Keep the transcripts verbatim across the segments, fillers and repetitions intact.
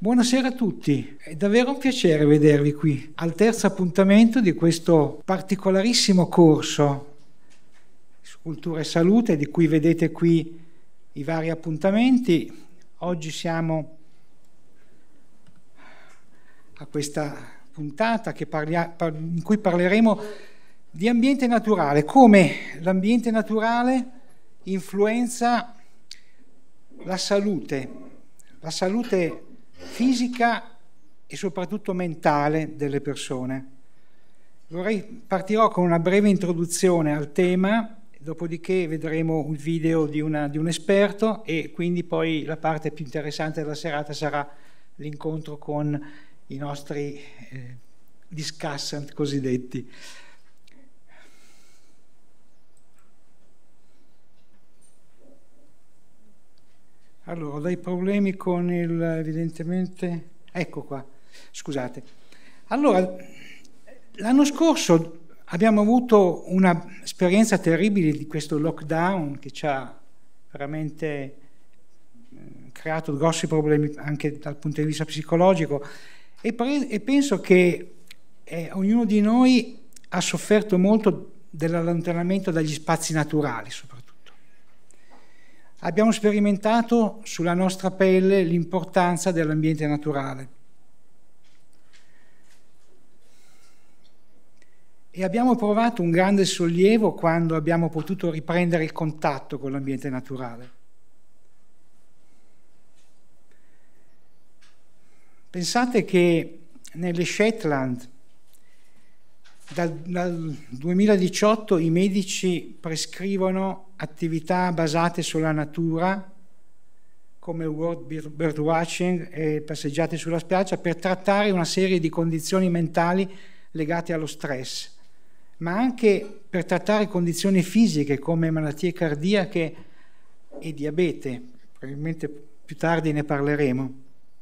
Buonasera a tutti, è davvero un piacere vedervi qui al terzo appuntamento di questo particolarissimo corso su cultura e salute, di cui vedete qui i vari appuntamenti. Oggi siamo a questa puntata che parlia, in cui parleremo di ambiente naturale, come l'ambiente naturale influenza la salute, la salute fisica e soprattutto mentale delle persone. Vorrei partirò con una breve introduzione al tema, dopodiché vedremo il video di, una, di un esperto e quindi poi la parte più interessante della serata sarà l'incontro con i nostri eh, discussant cosiddetti. Allora, ho dei problemi con il, evidentemente, ecco qua, scusate. Allora, l'anno scorso abbiamo avuto un'esperienza terribile di questo lockdown che ci ha veramente eh, creato grossi problemi anche dal punto di vista psicologico e, pre- e penso che eh, ognuno di noi ha sofferto molto dell'allontanamento dagli spazi naturali, soprattutto. Abbiamo sperimentato sulla nostra pelle l'importanza dell'ambiente naturale e abbiamo provato un grande sollievo quando abbiamo potuto riprendere il contatto con l'ambiente naturale. Pensate che nelle Shetland dal, dal duemiladiciotto i medici prescrivono attività basate sulla natura come il World Bird Watching e passeggiate sulla spiaggia per trattare una serie di condizioni mentali legate allo stress, ma anche per trattare condizioni fisiche come malattie cardiache e diabete. Probabilmente più tardi ne parleremo.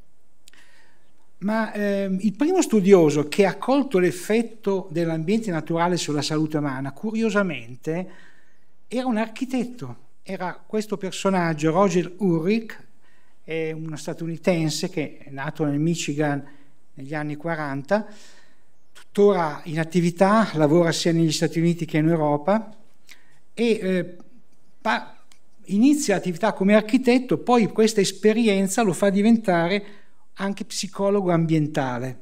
Ma eh, il primo studioso che ha colto l'effetto dell'ambiente naturale sulla salute umana, curiosamente, era un architetto. Era questo personaggio, Roger Ulrich, è uno statunitense che è nato nel Michigan negli anni quaranta, tuttora in attività, lavora sia negli Stati Uniti che in Europa e eh, pa- inizia attività come architetto, poi questa esperienza lo fa diventare anche psicologo ambientale.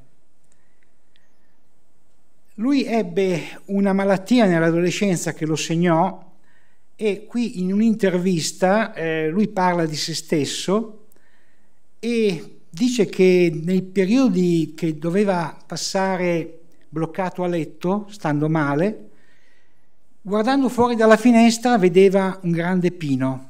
Lui ebbe una malattia nell'adolescenza che lo segnò e qui in un'intervista eh, lui parla di se stesso e dice che nei periodi che doveva passare bloccato a letto, stando male, guardando fuori dalla finestra vedeva un grande pino.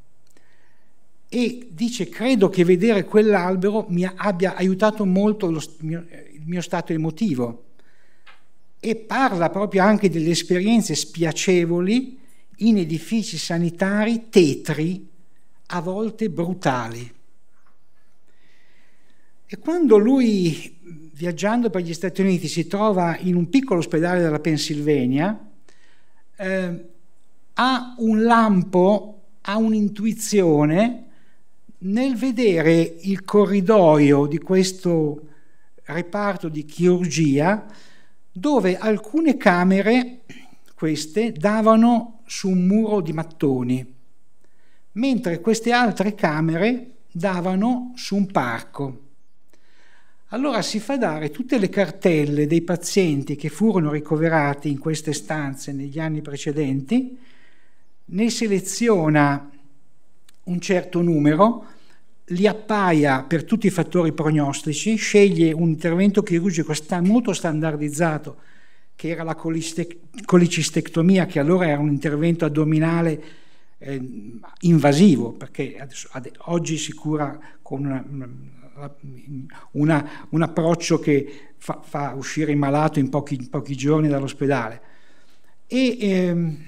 E dice, credo che vedere quell'albero mi abbia aiutato molto lo, mio, il mio stato emotivo. E parla proprio anche delle esperienze spiacevoli in edifici sanitari tetri, a volte brutali. E quando lui, viaggiando per gli Stati Uniti, si trova in un piccolo ospedale della Pennsylvania, eh, ha un lampo, ha un'intuizione nel vedere il corridoio di questo reparto di chirurgia dove alcune camere, queste, davano su un muro di mattoni, mentre queste altre camere davano su un parco. Allora si fa dare tutte le cartelle dei pazienti che furono ricoverati in queste stanze negli anni precedenti, ne seleziona un certo numero, li appaia per tutti i fattori prognostici, sceglie un intervento chirurgico molto standardizzato, che era la colicistectomia, che allora era un intervento addominale eh, invasivo, perché adesso, ad, oggi si cura con una, una, una, un approccio che fa, fa uscire il malato in pochi, in pochi giorni dall'ospedale. E ehm,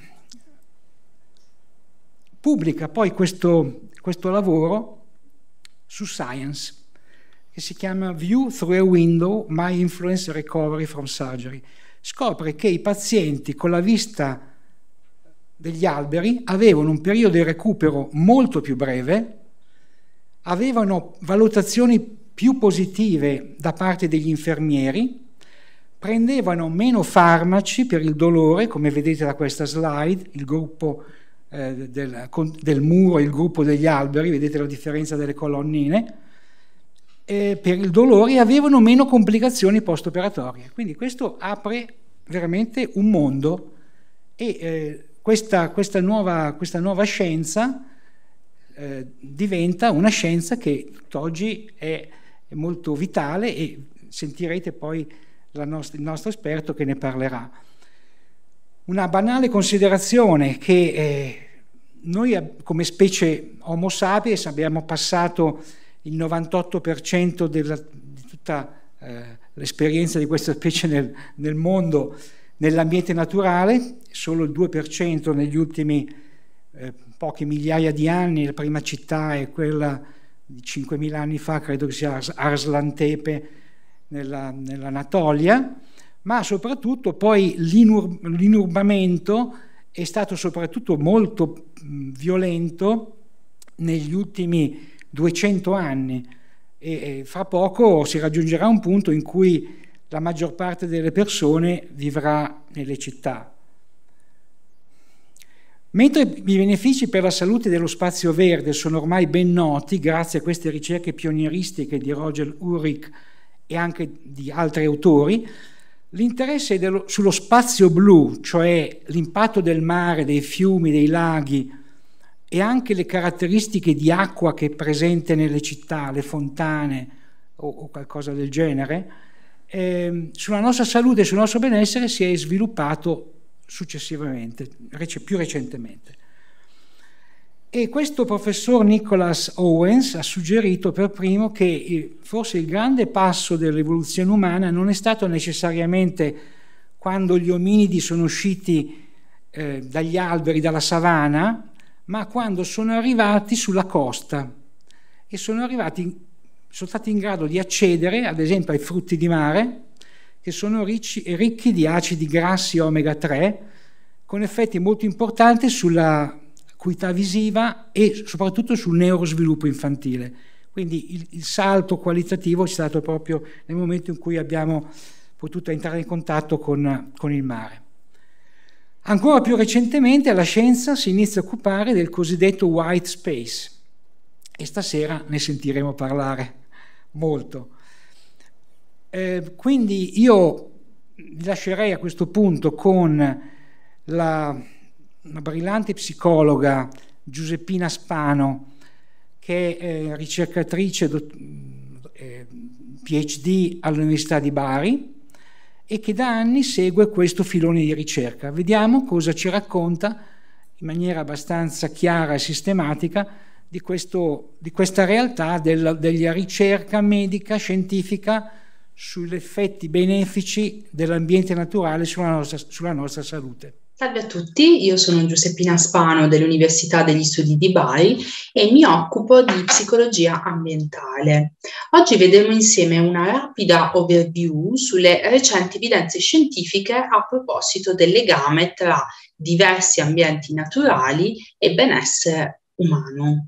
pubblica poi questo, questo lavoro su Science, che si chiama View Through a Window, My Influence Recovery from Surgery. Scopre che i pazienti con la vista degli alberi avevano un periodo di recupero molto più breve, avevano valutazioni più positive da parte degli infermieri, prendevano meno farmaci per il dolore, come vedete da questa slide, il gruppo eh, del, del muro e il gruppo degli alberi, vedete la differenza delle colonnine, eh, per il dolore, e avevano meno complicazioni post-operatorie. Quindi questo apre veramente un mondo, e eh, questa, questa, nuova, questa nuova scienza eh, diventa una scienza che tutt'oggi è, è molto vitale, e sentirete poi la nostra, il nostro esperto che ne parlerà. Una banale considerazione, che eh, noi come specie Homo sapiens abbiamo passato il novantotto per cento della, di tutta eh, l'esperienza di questa specie nel, nel mondo nell'ambiente naturale, solo il due per cento negli ultimi eh, poche migliaia di anni. La prima città è quella di cinquemila anni fa, credo che sia Arslan Tepe nella, nell'Anatolia, ma soprattutto poi l'inur, l'inurbamento è stato soprattutto molto mh, violento negli ultimi duecento anni, e, e fra poco si raggiungerà un punto in cui la maggior parte delle persone vivrà nelle città. Mentre i benefici per la salute dello spazio verde sono ormai ben noti, grazie a queste ricerche pionieristiche di Roger Ulrich e anche di altri autori, l'interesse dello, sullo spazio blu, cioè l'impatto del mare, dei fiumi, dei laghi, e anche le caratteristiche di acqua che è presente nelle città, le fontane o, o qualcosa del genere, eh, sulla nostra salute e sul nostro benessere si è sviluppato successivamente, più recentemente. E questo professor Nicholas Owens ha suggerito per primo che forse il grande passo dell'evoluzione umana non è stato necessariamente quando gli ominidi sono usciti eh, dagli alberi, dalla savana, ma quando sono arrivati sulla costa e sono arrivati, sono stati in grado di accedere ad esempio ai frutti di mare, che sono ricci, ricchi di acidi grassi omega tre, con effetti molto importanti sulla acuità visiva e soprattutto sul neurosviluppo infantile. Quindi il, il salto qualitativo è stato proprio nel momento in cui abbiamo potuto entrare in contatto con, con il mare. Ancora più recentemente la scienza si inizia a occupare del cosiddetto white space, e stasera ne sentiremo parlare molto. Eh, quindi io vi lascerei a questo punto con la, una brillante psicologa, Giuseppina Spano, che è eh, ricercatrice dot, eh, PhD all'Università di Bari, e che da anni segue questo filone di ricerca. Vediamo cosa ci racconta in maniera abbastanza chiara e sistematica di, questo, di questa realtà del, della ricerca medica, scientifica, sugli effetti benefici dell'ambiente naturale sulla nostra, sulla nostra salute. Salve a tutti, io sono Giuseppina Spano dell'Università degli Studi di Bari e mi occupo di psicologia ambientale. Oggi vedremo insieme una rapida overview sulle recenti evidenze scientifiche a proposito del legame tra diversi ambienti naturali e benessere umano.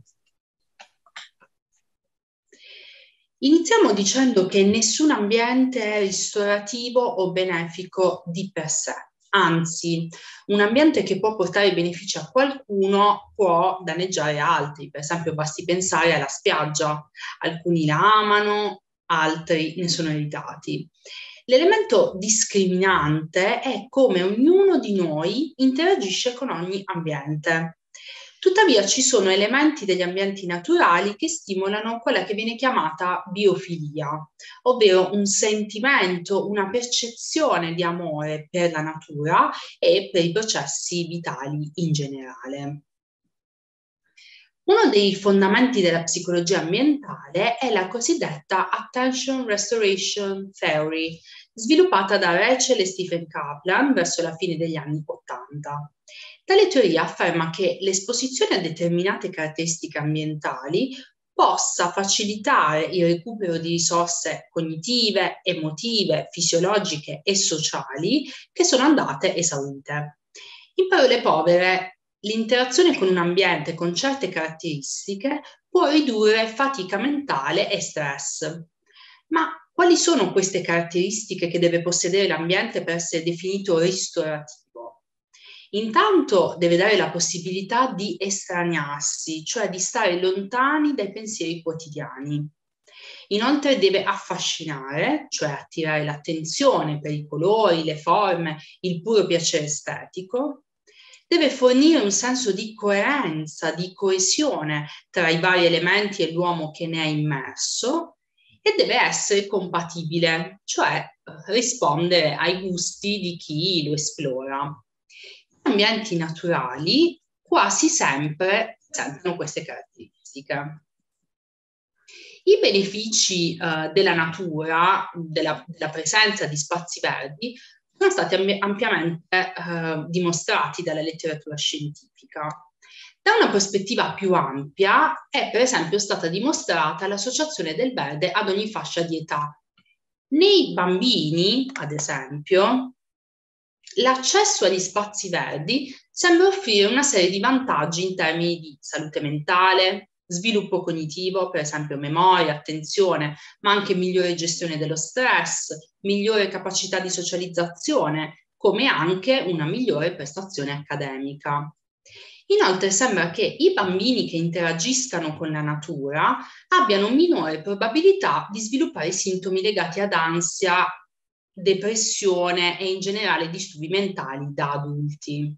Iniziamo dicendo che nessun ambiente è ristorativo o benefico di per sé. Anzi, un ambiente che può portare benefici a qualcuno può danneggiare altri. Per esempio, basti pensare alla spiaggia. Alcuni la amano, altri ne sono irritati. L'elemento discriminante è come ognuno di noi interagisce con ogni ambiente. Tuttavia ci sono elementi degli ambienti naturali che stimolano quella che viene chiamata biofilia, ovvero un sentimento, una percezione di amore per la natura e per i processi vitali in generale. Uno dei fondamenti della psicologia ambientale è la cosiddetta Attention Restoration Theory, sviluppata da Rachel e Stephen Kaplan verso la fine degli anni ottanta. Tale teoria afferma che l'esposizione a determinate caratteristiche ambientali possa facilitare il recupero di risorse cognitive, emotive, fisiologiche e sociali che sono andate esaurite. In parole povere, l'interazione con un ambiente con certe caratteristiche può ridurre fatica mentale e stress. Ma quali sono queste caratteristiche che deve possedere l'ambiente per essere definito ristorativo? Intanto deve dare la possibilità di estraniarsi, cioè di stare lontani dai pensieri quotidiani. Inoltre deve affascinare, cioè attirare l'attenzione per i colori, le forme, il puro piacere estetico. Deve fornire un senso di coerenza, di coesione tra i vari elementi e l'uomo che ne è immerso, e deve essere compatibile, cioè rispondere ai gusti di chi lo esplora. Gli ambienti naturali quasi sempre presentano queste caratteristiche. I benefici eh, della natura, della, della presenza di spazi verdi, sono stati ampiamente eh, dimostrati dalla letteratura scientifica. Da una prospettiva più ampia è per esempio stata dimostrata l'associazione del verde ad ogni fascia di età. Nei bambini, ad esempio, l'accesso agli spazi verdi sembra offrire una serie di vantaggi in termini di salute mentale, sviluppo cognitivo, per esempio memoria, attenzione, ma anche migliore gestione dello stress, migliore capacità di socializzazione, come anche una migliore prestazione accademica. Inoltre sembra che i bambini che interagiscano con la natura abbiano minore probabilità di sviluppare sintomi legati ad ansia, depressione e in generale disturbi mentali da adulti.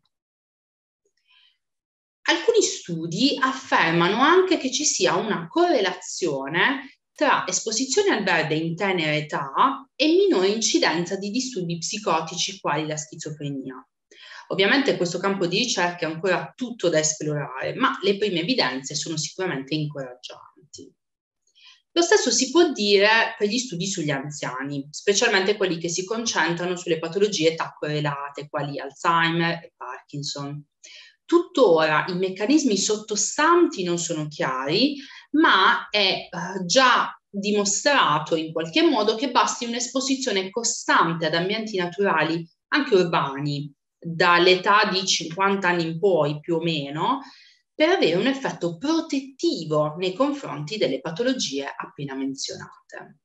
Alcuni studi affermano anche che ci sia una correlazione tra esposizione al verde in tenera età e minore incidenza di disturbi psicotici quali la schizofrenia. Ovviamente questo campo di ricerca è ancora tutto da esplorare, ma le prime evidenze sono sicuramente incoraggianti. Lo stesso si può dire per gli studi sugli anziani, specialmente quelli che si concentrano sulle patologie età correlate, quali Alzheimer e Parkinson. Tuttora i meccanismi sottostanti non sono chiari, ma è eh, già dimostrato in qualche modo che basti un'esposizione costante ad ambienti naturali, anche urbani, dall'età di cinquanta anni in poi più o meno, per avere un effetto protettivo nei confronti delle patologie appena menzionate.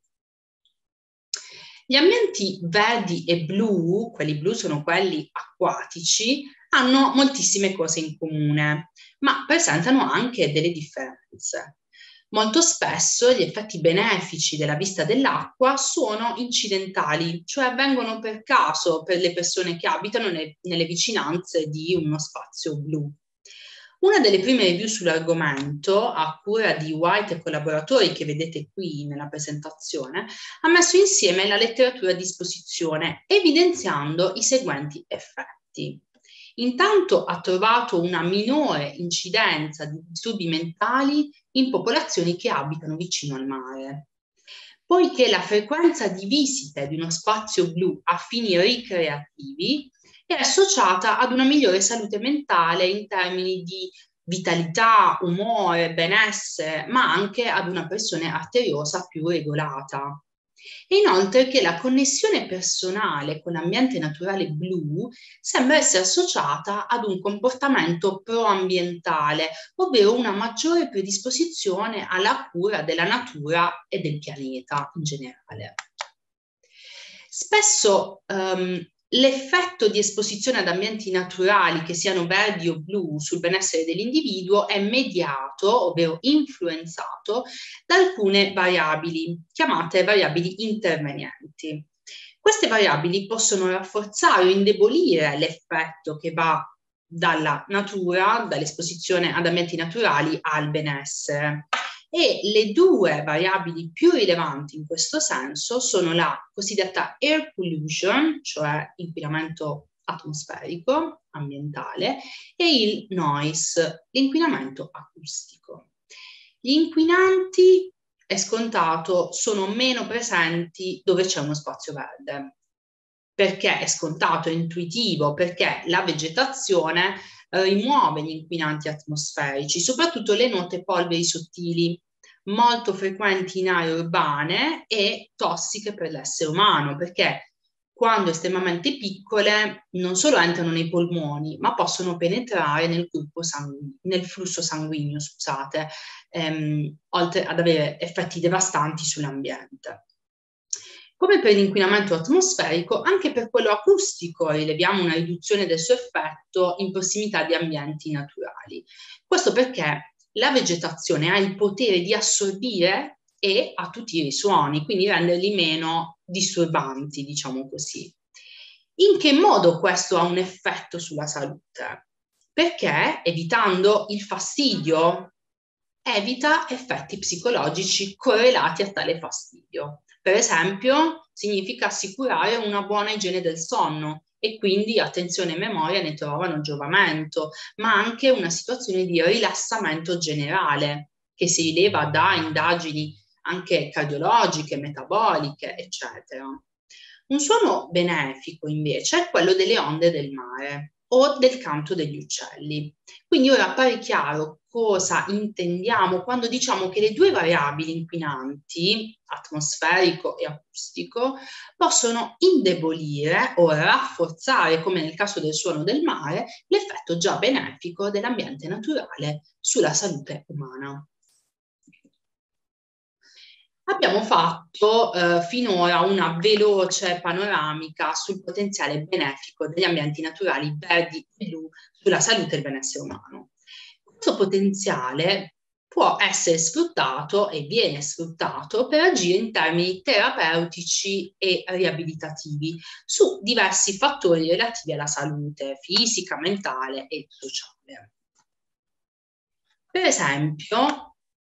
Gli ambienti verdi e blu, quelli blu sono quelli acquatici, hanno moltissime cose in comune, ma presentano anche delle differenze. Molto spesso gli effetti benefici della vista dell'acqua sono incidentali, cioè avvengono per caso per le persone che abitano ne- nelle vicinanze di uno spazio blu. Una delle prime review sull'argomento, a cura di White e collaboratori che vedete qui nella presentazione, ha messo insieme la letteratura a disposizione, evidenziando i seguenti effetti. Intanto ha trovato una minore incidenza di disturbi mentali in popolazioni che abitano vicino al mare. Poiché la frequenza di visite di uno spazio blu a fini ricreativi è associata ad una migliore salute mentale in termini di vitalità, umore, benessere, ma anche ad una pressione arteriosa più regolata. E inoltre che la connessione personale con l'ambiente naturale blu sembra essere associata ad un comportamento proambientale, ovvero una maggiore predisposizione alla cura della natura e del pianeta in generale. Spesso um, l'effetto di esposizione ad ambienti naturali, che siano verdi o blu, sul benessere dell'individuo è mediato, ovvero influenzato, da alcune variabili, chiamate variabili intervenienti. Queste variabili possono rafforzare o indebolire l'effetto che va dalla natura, dall'esposizione ad ambienti naturali al benessere. E le due variabili più rilevanti in questo senso sono la cosiddetta air pollution, cioè inquinamento atmosferico, ambientale, e il noise, l'inquinamento acustico. Gli inquinanti, è scontato, sono meno presenti dove c'è uno spazio verde. Perché è scontato, è intuitivo, perché la vegetazione eh, rimuove gli inquinanti atmosferici, soprattutto le note polveri sottili, molto frequenti in aree urbane e tossiche per l'essere umano, perché quando estremamente piccole non solo entrano nei polmoni, ma possono penetrare nel, gruppo sanguigno, nel flusso sanguigno, scusate, ehm, oltre ad avere effetti devastanti sull'ambiente. Come per l'inquinamento atmosferico, anche per quello acustico rileviamo una riduzione del suo effetto in prossimità di ambienti naturali. Questo perché la vegetazione ha il potere di assorbire e attutire i suoni, quindi renderli meno disturbanti, diciamo così. In che modo questo ha un effetto sulla salute? Perché evitando il fastidio evita effetti psicologici correlati a tale fastidio. Per esempio, significa assicurare una buona igiene del sonno e quindi attenzione e memoria ne trovano giovamento, ma anche una situazione di rilassamento generale che si rileva da indagini anche cardiologiche, metaboliche, eccetera. Un suono benefico invece è quello delle onde del mare o del canto degli uccelli. Quindi ora appare chiaro cosa intendiamo quando diciamo che le due variabili inquinanti, atmosferico e acustico, possono indebolire o rafforzare, come nel caso del suono del mare, l'effetto già benefico dell'ambiente naturale sulla salute umana. Abbiamo fatto eh, finora una veloce panoramica sul potenziale benefico degli ambienti naturali verdi e blu sulla salute e il benessere umano. Questo potenziale può essere sfruttato e viene sfruttato per agire in termini terapeutici e riabilitativi su diversi fattori relativi alla salute fisica, mentale e sociale. Per esempio,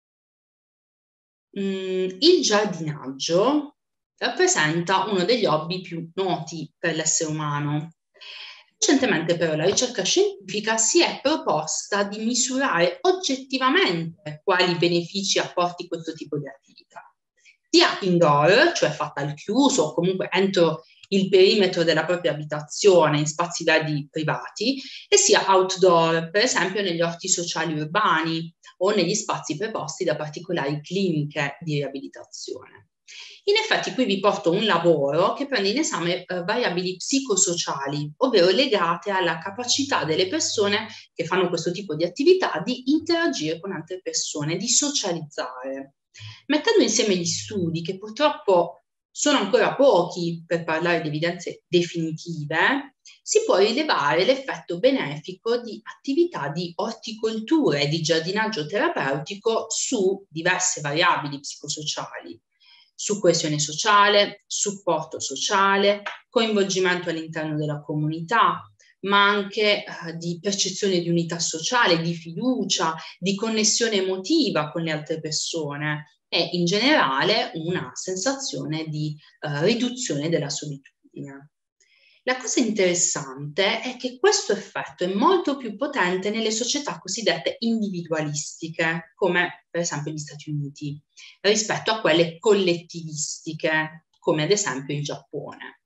il giardinaggio rappresenta uno degli hobby più noti per l'essere umano. Recentemente però la ricerca scientifica si è proposta di misurare oggettivamente quali benefici apporti questo tipo di attività, sia indoor, cioè fatta al chiuso o comunque entro il perimetro della propria abitazione in spazi verdi privati, e sia outdoor, per esempio negli orti sociali urbani o negli spazi preposti da particolari cliniche di riabilitazione. In effetti qui vi porto un lavoro che prende in esame eh, variabili psicosociali, ovvero legate alla capacità delle persone che fanno questo tipo di attività di interagire con altre persone, di socializzare. Mettendo insieme gli studi, che purtroppo sono ancora pochi per parlare di evidenze definitive, si può rilevare l'effetto benefico di attività di orticoltura e di giardinaggio terapeutico su diverse variabili psicosociali, su coesione sociale, supporto sociale, coinvolgimento all'interno della comunità, ma anche eh, di percezione di unità sociale, di fiducia, di connessione emotiva con le altre persone e in generale una sensazione di eh, riduzione della solitudine. La cosa interessante è che questo effetto è molto più potente nelle società cosiddette individualistiche, come per esempio gli Stati Uniti, rispetto a quelle collettivistiche, come ad esempio il Giappone.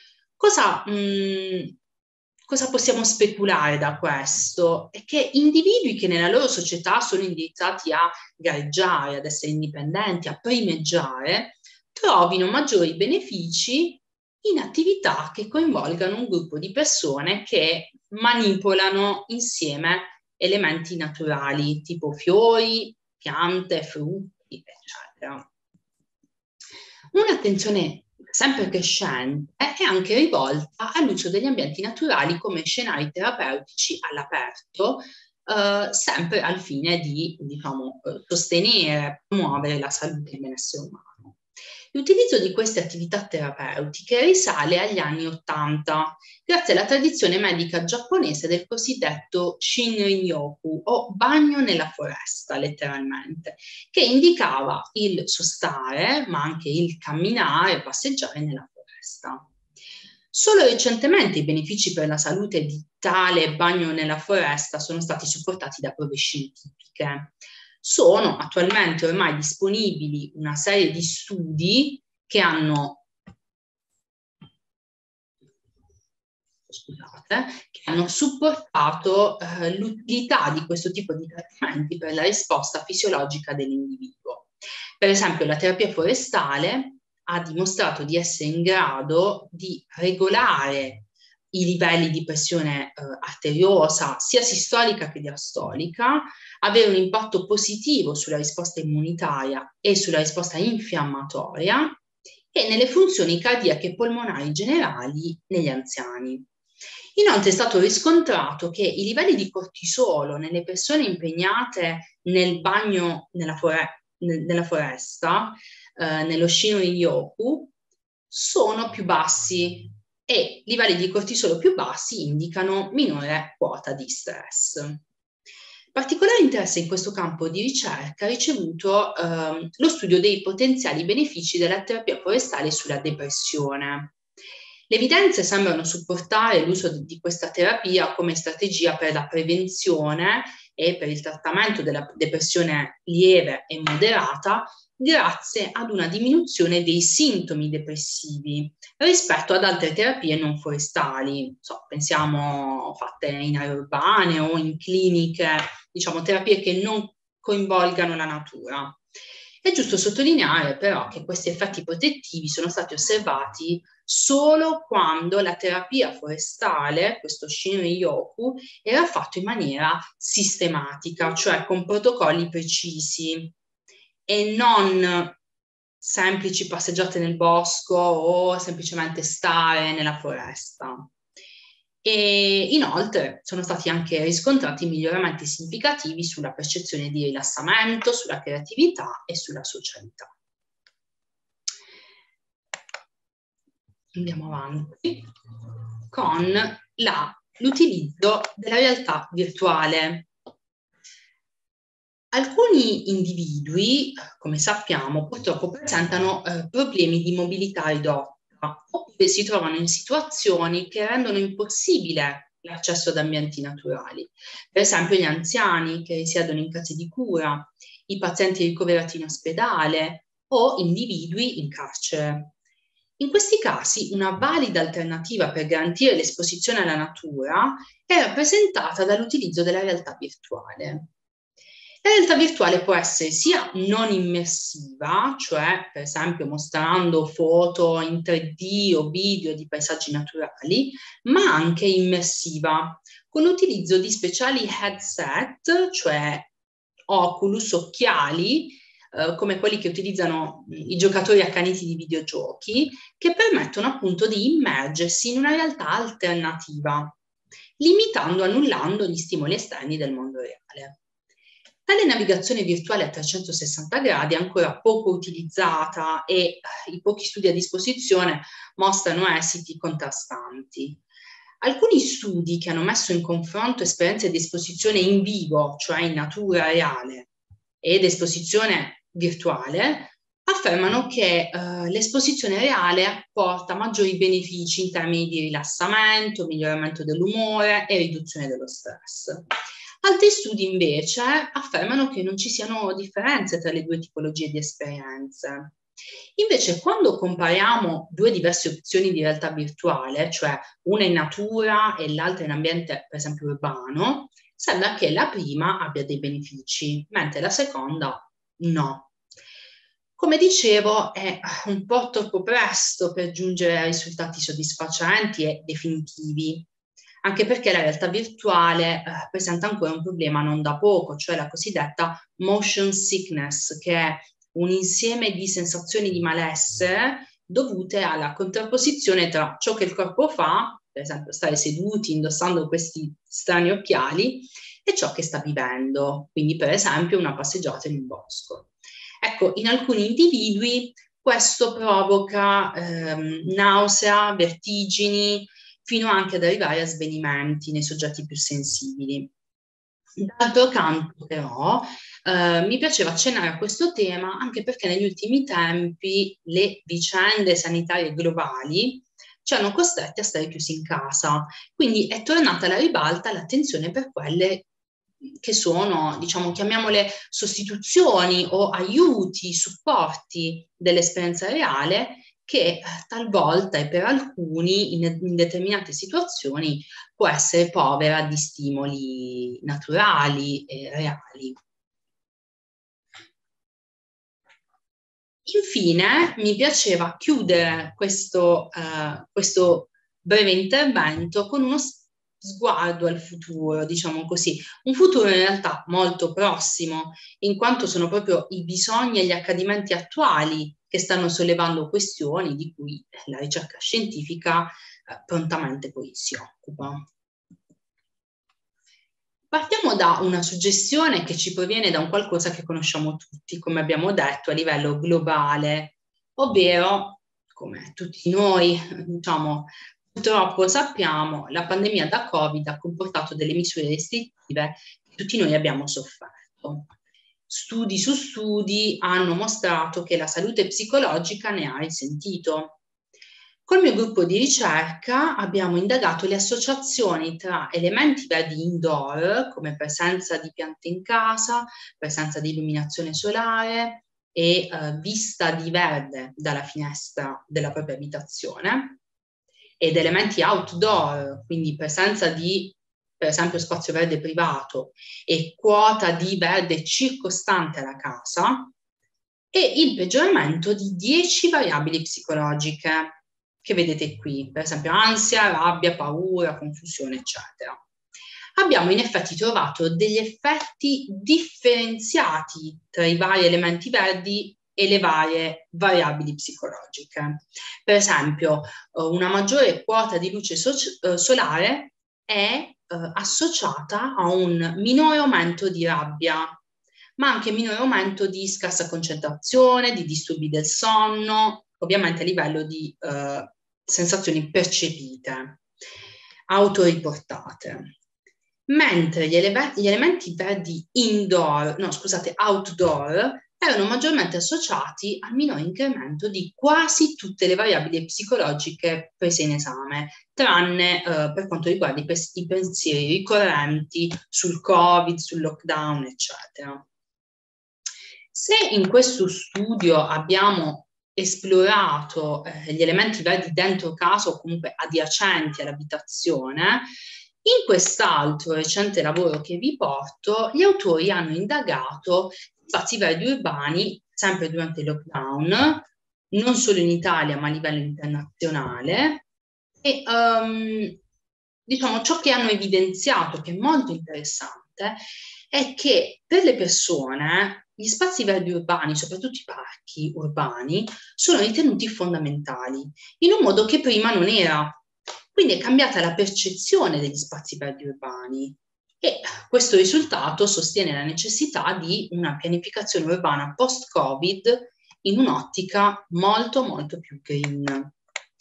Cosa, mh, cosa possiamo speculare da questo? È che individui che nella loro società sono indirizzati a gareggiare, ad essere indipendenti, a primeggiare, trovino maggiori benefici in attività che coinvolgano un gruppo di persone che manipolano insieme elementi naturali, tipo fiori, piante, frutti, eccetera. Un'attenzione sempre crescente è anche rivolta all'uso degli ambienti naturali come scenari terapeutici all'aperto, eh, sempre al fine di, diciamo, sostenere, promuovere la salute e il benessere umano. L'utilizzo di queste attività terapeutiche risale agli anni Ottanta, grazie alla tradizione medica giapponese del cosiddetto Shinrin-yoku, o bagno nella foresta, letteralmente, che indicava il sostare, ma anche il camminare, passeggiare nella foresta. Solo recentemente i benefici per la salute di tale bagno nella foresta sono stati supportati da prove scientifiche. Sono attualmente ormai disponibili una serie di studi che hanno, scusate, che hanno supportato eh, l'utilità di questo tipo di trattamenti per la risposta fisiologica dell'individuo. Per esempio, la terapia forestale ha dimostrato di essere in grado di regolare i livelli di pressione eh, arteriosa, sia sistolica che diastolica, avere un impatto positivo sulla risposta immunitaria e sulla risposta infiammatoria, e nelle funzioni cardiache e polmonari generali negli anziani. Inoltre è stato riscontrato che i livelli di cortisolo nelle persone impegnate nel bagno nella, fore nella foresta, eh, nello Shinrin-yoku, sono più bassi e livelli di cortisolo più bassi indicano minore quota di stress. Particolare interesse in questo campo di ricerca ha ricevuto eh, lo studio dei potenziali benefici della terapia forestale sulla depressione. Le evidenze sembrano supportare l'uso di questa terapia come strategia per la prevenzione e per il trattamento della depressione lieve e moderata, grazie ad una diminuzione dei sintomi depressivi rispetto ad altre terapie non forestali. So, pensiamo fatte in aree urbane o in cliniche, diciamo terapie che non coinvolgano la natura. È giusto sottolineare però che questi effetti protettivi sono stati osservati solo quando la terapia forestale, questo Shinrin-yoku, era fatto in maniera sistematica, cioè con protocolli precisi e non semplici passeggiate nel bosco o semplicemente stare nella foresta. E inoltre sono stati anche riscontrati miglioramenti significativi sulla percezione di rilassamento, sulla creatività e sulla socialità. Andiamo avanti con l'utilizzo della realtà virtuale. Alcuni individui, come sappiamo, purtroppo presentano eh, problemi di mobilità ridotta oppure si trovano in situazioni che rendono impossibile l'accesso ad ambienti naturali. Per esempio gli anziani che risiedono in case di cura, i pazienti ricoverati in ospedale o individui in carcere. In questi casi una valida alternativa per garantire l'esposizione alla natura è rappresentata dall'utilizzo della realtà virtuale. La realtà virtuale può essere sia non immersiva, cioè per esempio mostrando foto in tre D o video di paesaggi naturali, ma anche immersiva, con l'utilizzo di speciali headset, cioè Oculus, occhiali, eh, come quelli che utilizzano i giocatori accaniti di videogiochi, che permettono appunto di immergersi in una realtà alternativa, limitando o annullando gli stimoli esterni del mondo reale. Tale navigazione virtuale a trecentosessanta gradi è ancora poco utilizzata e i pochi studi a disposizione mostrano esiti contrastanti. Alcuni studi che hanno messo in confronto esperienze di esposizione in vivo, cioè in natura reale, ed esposizione virtuale, affermano che uh, l'esposizione reale porta maggiori benefici in termini di rilassamento, miglioramento dell'umore e riduzione dello stress. Altri studi invece affermano che non ci siano differenze tra le due tipologie di esperienze. Invece, quando compariamo due diverse opzioni di realtà virtuale, cioè una in natura e l'altra in ambiente, per esempio, urbano, sembra che la prima abbia dei benefici, mentre la seconda no. Come dicevo, è un po' troppo presto per giungere a risultati soddisfacenti e definitivi, anche perché la realtà virtuale eh, presenta ancora un problema non da poco, cioè la cosiddetta motion sickness, che è un insieme di sensazioni di malessere dovute alla contrapposizione tra ciò che il corpo fa, per esempio stare seduti indossando questi strani occhiali, e ciò che sta vivendo, quindi per esempio una passeggiata in un bosco. Ecco, in alcuni individui questo provoca ehm, nausea, vertigini, fino anche ad arrivare a svenimenti nei soggetti più sensibili. D'altro canto, però, eh, mi piaceva accennare a questo tema anche perché negli ultimi tempi le vicende sanitarie globali ci hanno costretti a stare chiusi in casa. Quindi è tornata alla ribalta l'attenzione per quelle che sono, diciamo, chiamiamole sostituzioni o aiuti, supporti dell'esperienza reale, che talvolta e per alcuni in, in determinate situazioni può essere povera di stimoli naturali e reali. Infine mi piaceva chiudere questo, uh, questo breve intervento con uno sguardo al futuro, diciamo così, un futuro in realtà molto prossimo, in quanto sono proprio i bisogni e gli accadimenti attuali che stanno sollevando questioni di cui la ricerca scientifica eh, prontamente poi si occupa. Partiamo da una suggestione che ci proviene da un qualcosa che conosciamo tutti, come abbiamo detto, a livello globale, ovvero, come tutti noi, diciamo, purtroppo sappiamo, la pandemia da Covid ha comportato delle misure restrittive che tutti noi abbiamo sofferto. Studi su studi hanno mostrato che la salute psicologica ne ha risentito. Col mio gruppo di ricerca abbiamo indagato le associazioni tra elementi verdi indoor, come presenza di piante in casa, presenza di illuminazione solare e eh, vista di verde dalla finestra della propria abitazione, ed elementi outdoor, quindi presenza di, per esempio, spazio verde privato e quota di verde circostante la casa, e il peggioramento di dieci variabili psicologiche che vedete qui, per esempio ansia, rabbia, paura, confusione, eccetera. Abbiamo in effetti trovato degli effetti differenziati tra i vari elementi verdi e le varie variabili psicologiche. Per esempio, una maggiore quota di luce so- solare è eh, associata a un minore aumento di rabbia, ma anche minore aumento di scarsa concentrazione, di disturbi del sonno, ovviamente a livello di eh, sensazioni percepite, autoriportate. Mentre gli, ele- gli elementi verdi indoor, no scusate, outdoor, erano maggiormente associati al minore incremento di quasi tutte le variabili psicologiche prese in esame, tranne eh, per quanto riguarda i, pes- i pensieri ricorrenti sul Covid, sul lockdown, eccetera. Se in questo studio abbiamo esplorato eh, gli elementi verdi dentro casa o comunque adiacenti all'abitazione, in quest'altro recente lavoro che vi porto, gli autori hanno indagato spazi verdi urbani, sempre durante il lockdown, non solo in Italia ma a livello internazionale, e um, diciamo ciò che hanno evidenziato, che è molto interessante, è che per le persone gli spazi verdi urbani, soprattutto i parchi urbani, sono ritenuti fondamentali, in un modo che prima non era. Quindi è cambiata la percezione degli spazi verdi urbani e questo risultato sostiene la necessità di una pianificazione urbana post-Covid in un'ottica molto molto più green.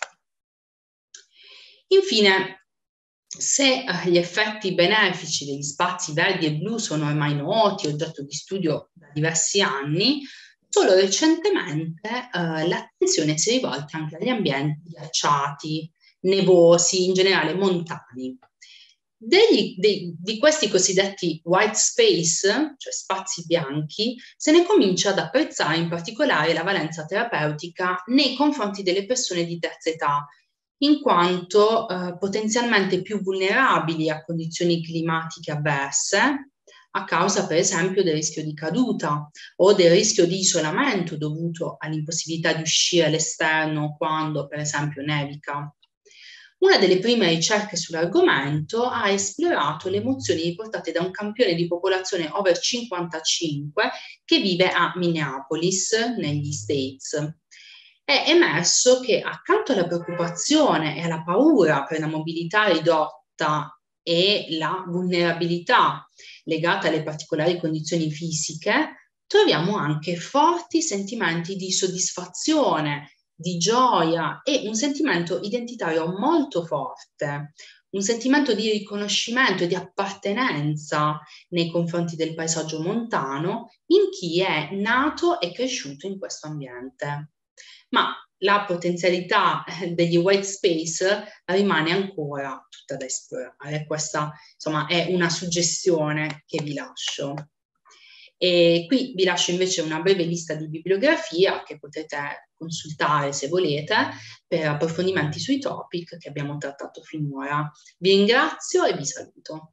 Infine, se gli effetti benefici degli spazi verdi e blu sono ormai noti, oggetto di studio da diversi anni, solo recentemente eh, l'attenzione si è rivolta anche agli ambienti ghiacciati, nevosi, in generale montani. Degli, dei, di questi cosiddetti white space, cioè spazi bianchi, se ne comincia ad apprezzare in particolare la valenza terapeutica nei confronti delle persone di terza età, in quanto eh, potenzialmente più vulnerabili a condizioni climatiche avverse, a causa per esempio del rischio di caduta o del rischio di isolamento dovuto all'impossibilità di uscire all'esterno quando per esempio nevica. Una delle prime ricerche sull'argomento ha esplorato le emozioni riportate da un campione di popolazione over cinquantacinque che vive a Minneapolis, negli States. È emerso che accanto alla preoccupazione e alla paura per la mobilità ridotta e la vulnerabilità legata alle particolari condizioni fisiche, troviamo anche forti sentimenti di soddisfazione, di gioia e un sentimento identitario molto forte, un sentimento di riconoscimento e di appartenenza nei confronti del paesaggio montano in chi è nato e cresciuto in questo ambiente. Ma la potenzialità degli white space rimane ancora tutta da esplorare. Questa, insomma, è una suggestione che vi lascio. E qui vi lascio invece una breve lista di bibliografia che potete consultare se volete per approfondimenti sui topic che abbiamo trattato finora. Vi ringrazio e vi saluto.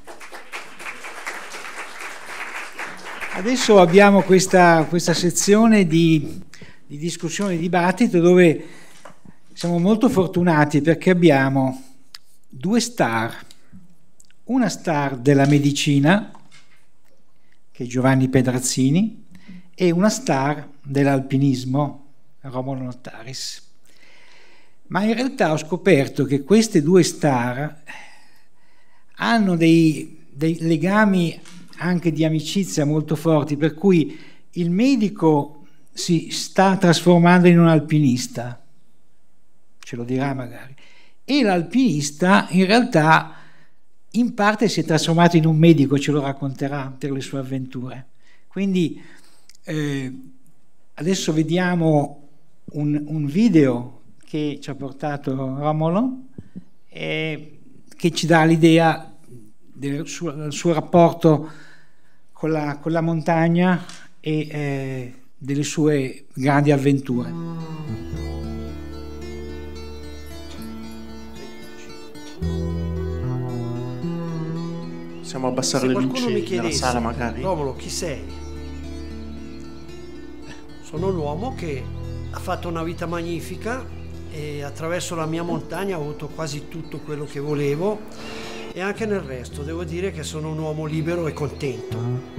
Adesso abbiamo questa, questa sezione di, di discussione e dibattito dove siamo molto fortunati perché abbiamo due star, una star della medicina che è Giovanni Pedrazzini e una star dell'alpinismo Romolo Notaris. Ma in realtà ho scoperto che queste due star hanno dei, dei legami anche di amicizia molto forti, per cui il medico si sta trasformando in un alpinista, ce lo dirà magari, e l'alpinista in realtà in parte si è trasformato in un medico, ce lo racconterà per le sue avventure. Quindi eh, adesso vediamo un, un video che ci ha portato Romolo, eh, che ci dà l'idea del suo, del suo rapporto con la, con la montagna e eh, delle sue grandi avventure. Possiamo abbassare le luci della sala magari? Romolo, chi sei? Sono l'uomo che ha fatto una vita magnifica e attraverso la mia montagna ho avuto quasi tutto quello che volevo, e anche nel resto devo dire che sono un uomo libero e contento.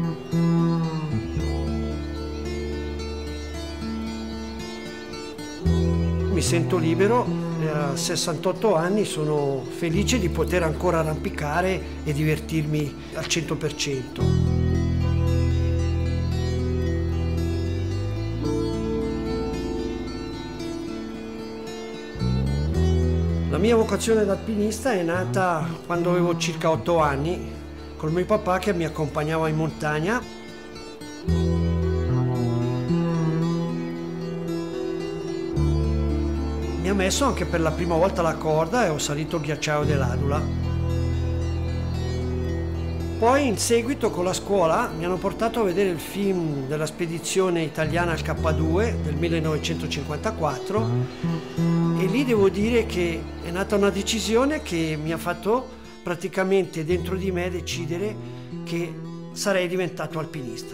Mi sento libero, a sessantotto anni sono felice di poter ancora arrampicare e divertirmi al cento per cento. La mia vocazione da alpinista è nata quando avevo circa otto anni, col mio papà che mi accompagnava in montagna. Mi ha messo anche per la prima volta la corda e ho salito il ghiacciaio dell'Adula. Poi in seguito con la scuola mi hanno portato a vedere il film della spedizione italiana al K due del millenovecentocinquantaquattro, e lì devo dire che è nata una decisione che mi ha fatto praticamente dentro di me decidere che sarei diventato alpinista.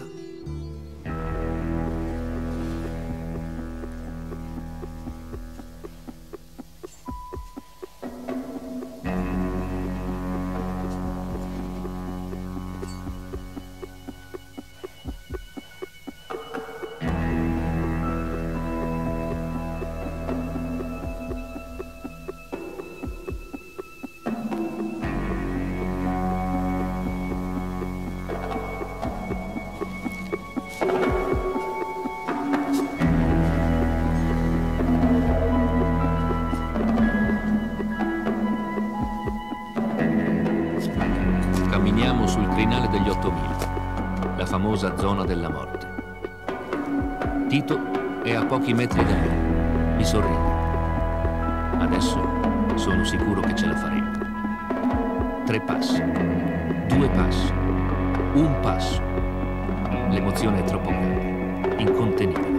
Camminiamo sul crinale degli ottomila, la famosa zona della morte. Tito è a pochi metri da noi, mi sorride. Adesso sono sicuro che ce la faremo. Tre passi, due passi, un passo. L'emozione è troppo grande, incontenibile.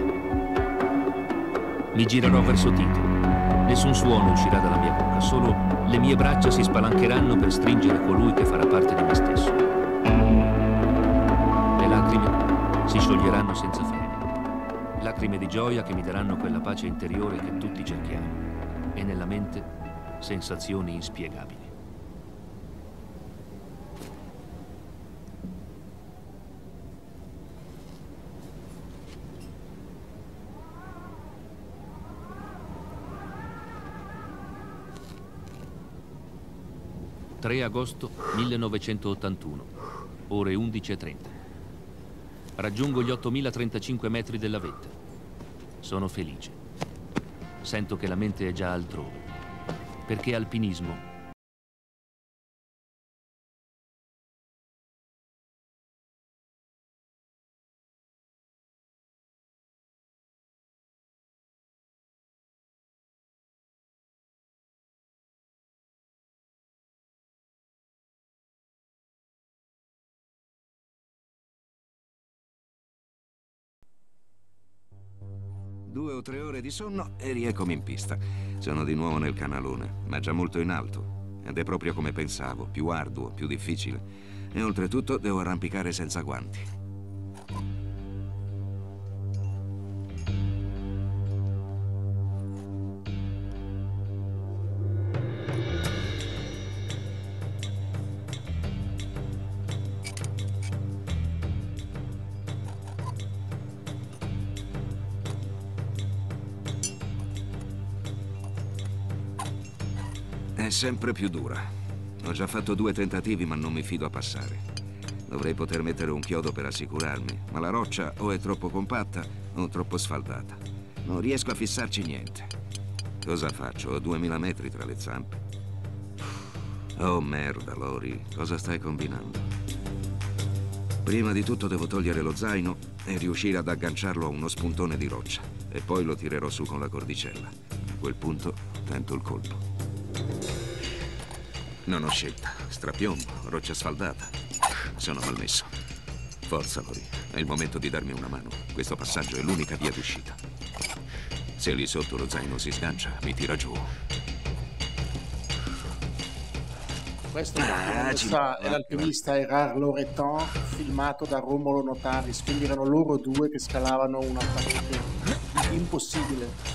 Mi girerò verso Tito. Nessun suono uscirà dalla mia bocca, solo le mie braccia si spalancheranno per stringere colui che farà parte di me stesso. Le lacrime si scioglieranno senza freno. Lacrime di gioia che mi daranno quella pace interiore che tutti cerchiamo. E nella mente sensazioni inspiegabili. tre agosto millenovecentottantuno, ore undici e trenta. Raggiungo gli ottomilatrentacinque metri della vetta. Sono felice. Sento che la mente è già altrove, perché alpinismo Due o tre ore di sonno e rieccomi in pista. Sono di nuovo nel canalone, ma già molto in alto. Ed è proprio come pensavo, più arduo, più difficile. E oltretutto devo arrampicare senza guanti. È sempre più dura. Ho già fatto due tentativi, ma non mi fido a passare. Dovrei poter mettere un chiodo per assicurarmi, ma la roccia o è troppo compatta o troppo sfaldata. Non riesco a fissarci niente. Cosa faccio? Ho duemila metri tra le zampe. Oh merda, Lori, cosa stai combinando? Prima di tutto devo togliere lo zaino e riuscire ad agganciarlo a uno spuntone di roccia. E poi lo tirerò su con la cordicella. A quel punto tento il colpo. Non ho scelta. Strapiombo, roccia sfaldata. Sono malmesso. Forza, Lori. È il momento di darmi una mano. Questo passaggio è l'unica via d'uscita. Se lì sotto lo zaino si sgancia, mi tira giù. Questo ah, sa, è l'alpinista Erard Loretan, filmato da Romolo Notaris, quindi erano loro due che scalavano una parete impossibile.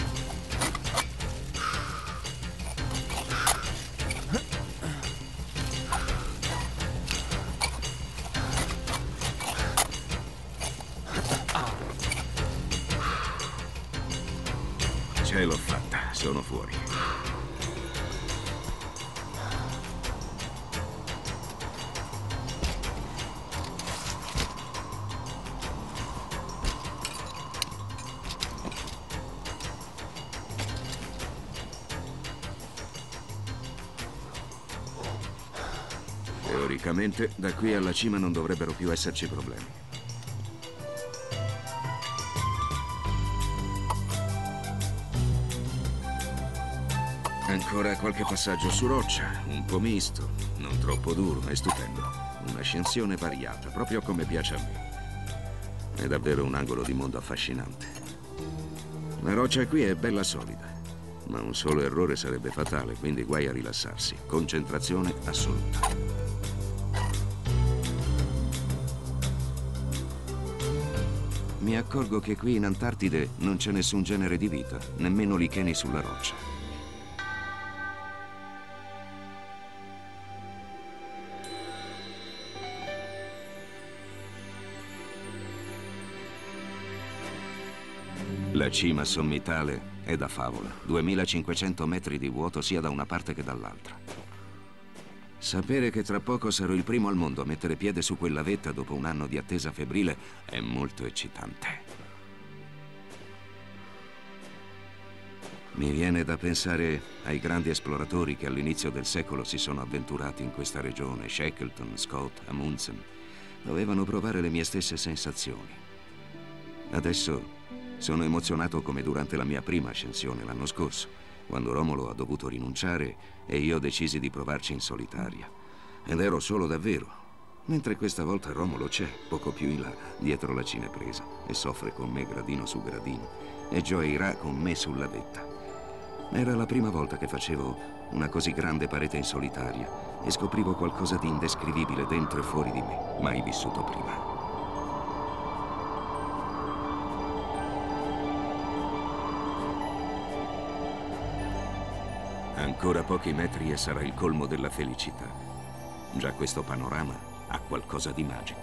Ce l'ho fatta, sono fuori. Teoricamente, da qui alla cima non dovrebbero più esserci problemi. Ancora qualche passaggio su roccia, un po' misto, non troppo duro, è stupendo. Un'ascensione variata, proprio come piace a me. È davvero un angolo di mondo affascinante. La roccia qui è bella solida, ma un solo errore sarebbe fatale, quindi guai a rilassarsi. Concentrazione assoluta. Mi accorgo che qui in Antartide non c'è nessun genere di vita, nemmeno licheni sulla roccia. La cima sommitale è da favola, duemilacinquecento metri di vuoto sia da una parte che dall'altra. Sapere che tra poco sarò il primo al mondo a mettere piede su quella vetta dopo un anno di attesa febbrile è molto eccitante. Mi viene da pensare ai grandi esploratori che all'inizio del secolo si sono avventurati in questa regione, Shackleton, Scott, Amundsen. Dovevano provare le mie stesse sensazioni. Adesso sono emozionato come durante la mia prima ascensione l'anno scorso, quando Romolo ha dovuto rinunciare e io decisi di provarci in solitaria. Ed ero solo davvero, mentre questa volta Romolo c'è, poco più in là, dietro la cinepresa, e soffre con me gradino su gradino, e gioirà con me sulla vetta. Era la prima volta che facevo una così grande parete in solitaria e scoprivo qualcosa di indescrivibile dentro e fuori di me, mai vissuto prima. Ancora pochi metri e sarà il colmo della felicità. Già questo panorama ha qualcosa di magico.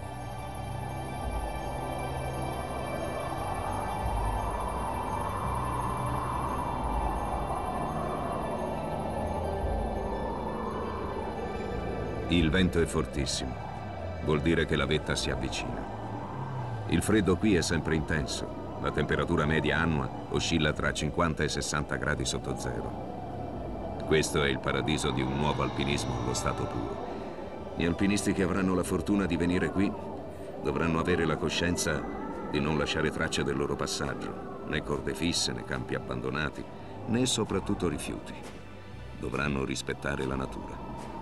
Il vento è fortissimo. Vuol dire che la vetta si avvicina. Il freddo qui è sempre intenso. La temperatura media annua oscilla tra cinquanta e sessanta gradi sotto zero. Questo è il paradiso di un nuovo alpinismo allo stato puro. Gli alpinisti che avranno la fortuna di venire qui dovranno avere la coscienza di non lasciare tracce del loro passaggio, né corde fisse, né campi abbandonati, né soprattutto rifiuti. Dovranno rispettare la natura.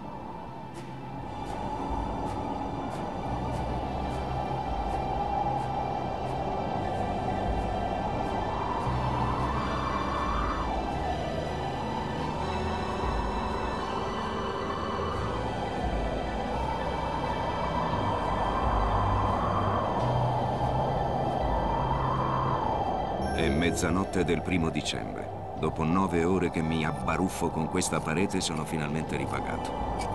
È mezzanotte del primo dicembre. Dopo nove ore che mi abbaruffo con questa parete sono finalmente ripagato.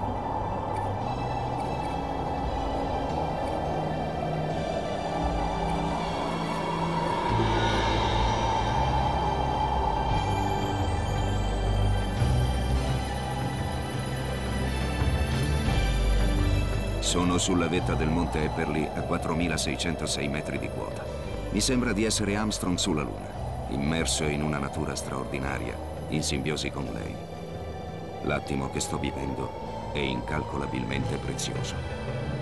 Sono sulla vetta del Monte Epperly a quattromilaseicentosei metri di quota. Mi sembra di essere Armstrong sulla Luna, immerso in una natura straordinaria, in simbiosi con lei. L'attimo che sto vivendo è incalcolabilmente prezioso.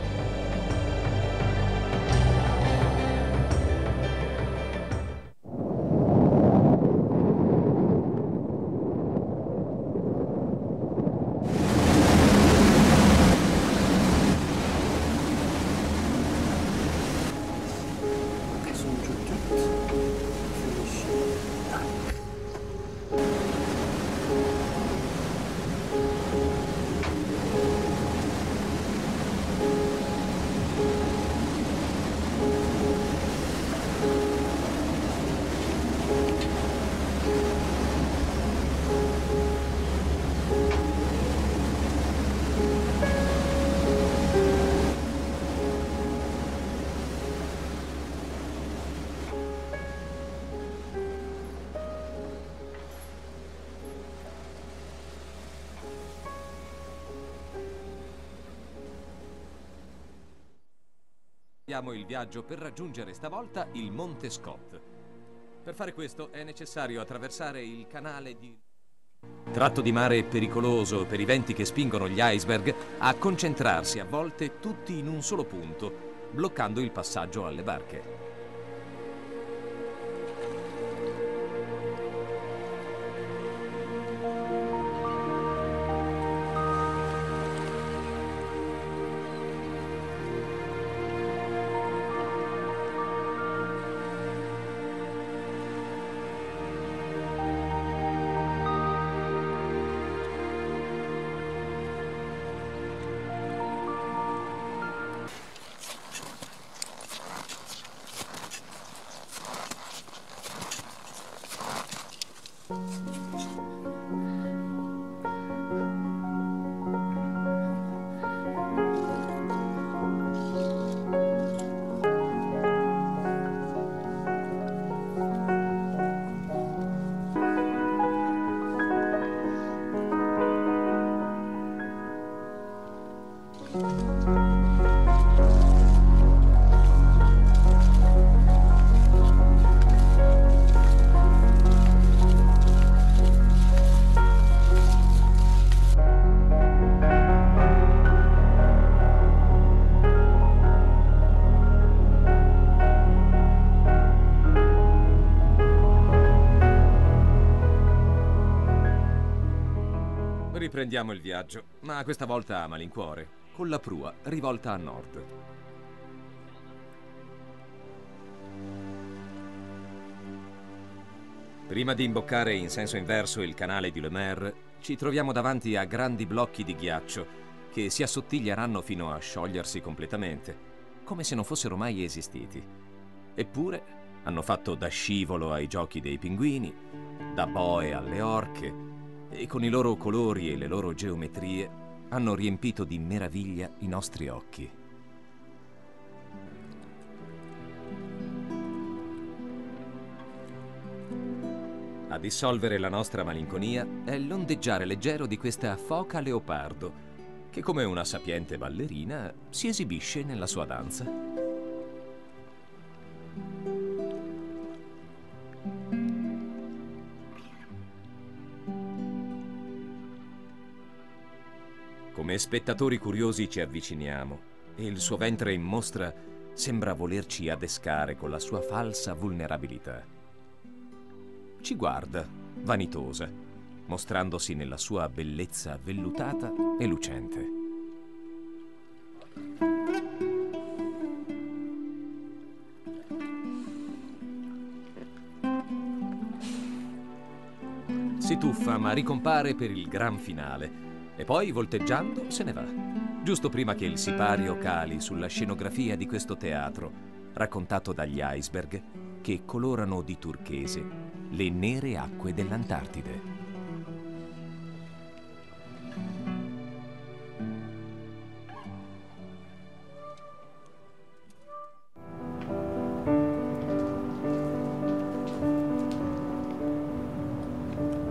Abbiamo il viaggio per raggiungere stavolta il Monte Scott. Per fare questo è necessario attraversare il canale di... Tratto di mare pericoloso per i venti che spingono gli iceberg a concentrarsi a volte tutti in un solo punto, bloccando il passaggio alle barche. Riprendiamo il viaggio, ma questa volta a malincuore, con la prua rivolta a nord. Prima di imboccare in senso inverso il canale di Le Maire, ci troviamo davanti a grandi blocchi di ghiaccio che si assottiglieranno fino a sciogliersi completamente, come se non fossero mai esistiti. Eppure hanno fatto da scivolo ai giochi dei pinguini, da boe alle orche, e con i loro colori e le loro geometrie hanno riempito di meraviglia i nostri occhi. A dissolvere la nostra malinconia è l'ondeggiare leggero di questa foca leopardo, che come una sapiente ballerina si esibisce nella sua danza. Come spettatori curiosi ci avviciniamo e il suo ventre in mostra sembra volerci adescare con la sua falsa vulnerabilità. Ci guarda, vanitosa, mostrandosi nella sua bellezza vellutata e lucente. Si tuffa ma ricompare per il gran finale e poi, volteggiando, se ne va, giusto prima che il sipario cali sulla scenografia di questo teatro, raccontato dagli iceberg che colorano di turchese le nere acque dell'Antartide.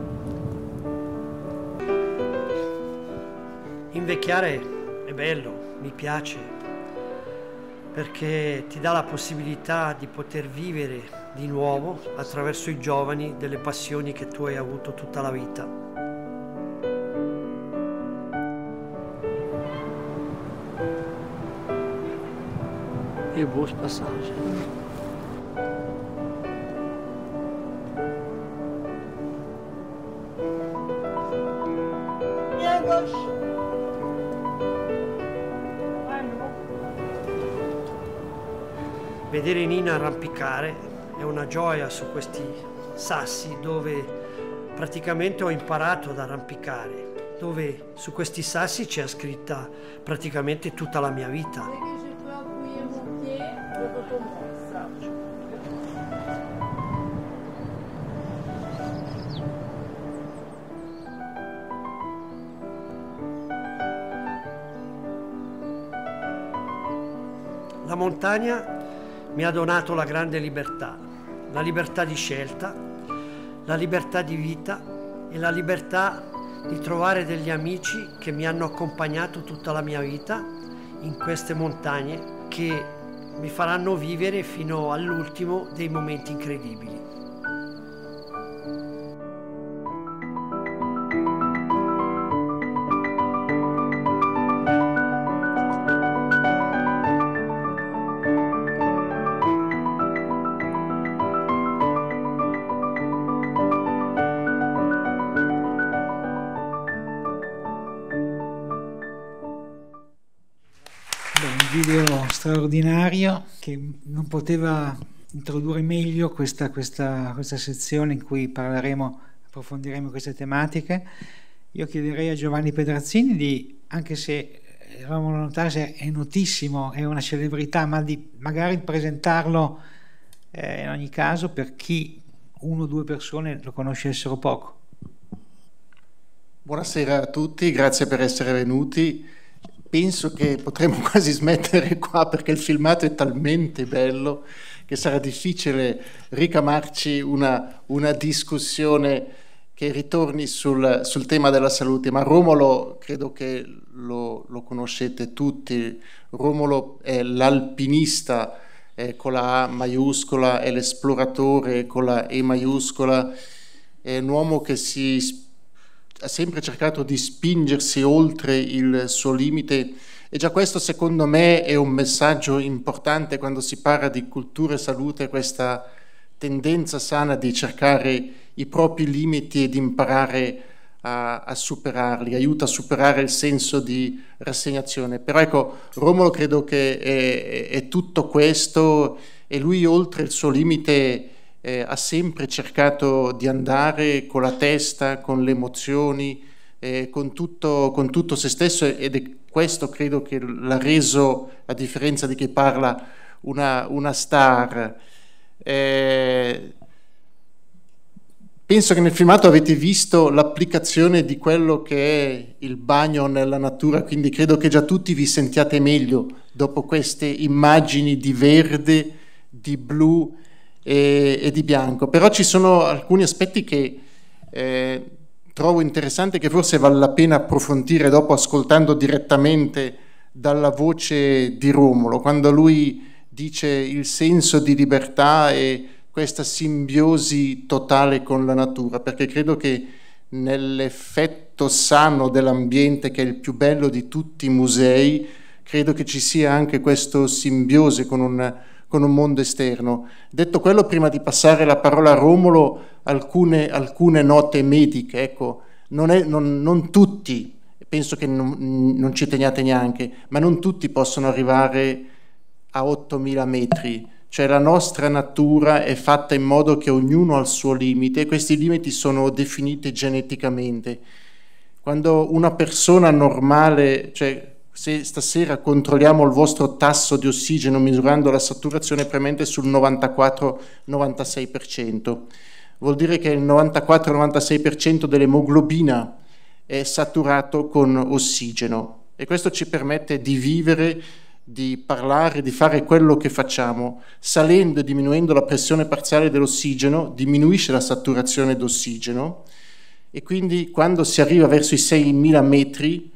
Invecchiare è bello. mi piace perché ti dà la possibilità di poter vivere di nuovo attraverso i giovani delle passioni che tu hai avuto tutta la vita. E buon passaggio. Vedere Nina arrampicare è una gioia su questi sassi dove praticamente ho imparato ad arrampicare, dove su questi sassi c'è scritta praticamente tutta la mia vita. La montagna mi ha donato la grande libertà, la libertà di scelta, la libertà di vita e la libertà di trovare degli amici che mi hanno accompagnato tutta la mia vita in queste montagne che mi faranno vivere fino all'ultimo dei momenti incredibili. Video straordinario che non poteva introdurre meglio questa, questa, questa sezione in cui parleremo, approfondiremo queste tematiche. Io chiederei a Giovanni Pedrazzini di, anche se Romolo Notari è notissimo, è una celebrità, ma di magari presentarlo eh, in ogni caso per chi uno o due persone lo conoscessero poco. Buonasera a tutti, grazie per essere venuti. Penso che potremmo quasi smettere qua perché il filmato è talmente bello che sarà difficile ricamarci una, una discussione che ritorni sul, sul tema della salute, ma Romolo credo che lo, lo conoscete tutti. Romolo è l'alpinista eh, con la A maiuscola, è l'esploratore con la E maiuscola, è un uomo che si ha sempre cercato di spingersi oltre il suo limite, e già questo secondo me è un messaggio importante quando si parla di cultura e salute, questa tendenza sana di cercare i propri limiti e di imparare a, a superarli, aiuta a superare il senso di rassegnazione. Però ecco, Romolo credo che è, è tutto questo, e lui oltre il suo limite Eh, ha sempre cercato di andare con la testa, con le emozioni, eh, con, tutto, con tutto se stesso, ed è questo credo che l'ha reso, a differenza di chi parla, una, una star. Eh, penso che nel filmato avete visto l'applicazione di quello che è il bagno nella natura, quindi credo che già tutti vi sentiate meglio dopo queste immagini di verde, di blu e, e di bianco. Però ci sono alcuni aspetti che eh, trovo interessanti, che forse vale la pena approfondire dopo, ascoltando direttamente dalla voce di Romolo, quando lui dice il senso di libertà e questa simbiosi totale con la natura, perché credo che nell'effetto sano dell'ambiente, che è il più bello di tutti i musei, credo che ci sia anche questo simbiosi con un, con un mondo esterno. Detto quello, prima di passare la parola a Romolo, alcune, alcune note mediche. Ecco, non, è, non, non tutti, penso che non, non ci teniate neanche, ma non tutti possono arrivare a ottomila metri. Cioè la nostra natura è fatta in modo che ognuno ha il suo limite, e questi limiti sono definiti geneticamente. Quando una persona normale, cioè se stasera controlliamo il vostro tasso di ossigeno misurando la saturazione premente sul novantaquattro novantasei per cento, vuol dire che il novantaquattro novantasei per cento dell'emoglobina è saturato con ossigeno, e questo ci permette di vivere, di parlare, di fare quello che facciamo. Salendo e diminuendo la pressione parziale dell'ossigeno diminuisce la saturazione d'ossigeno, e quindi quando si arriva verso i seimila metri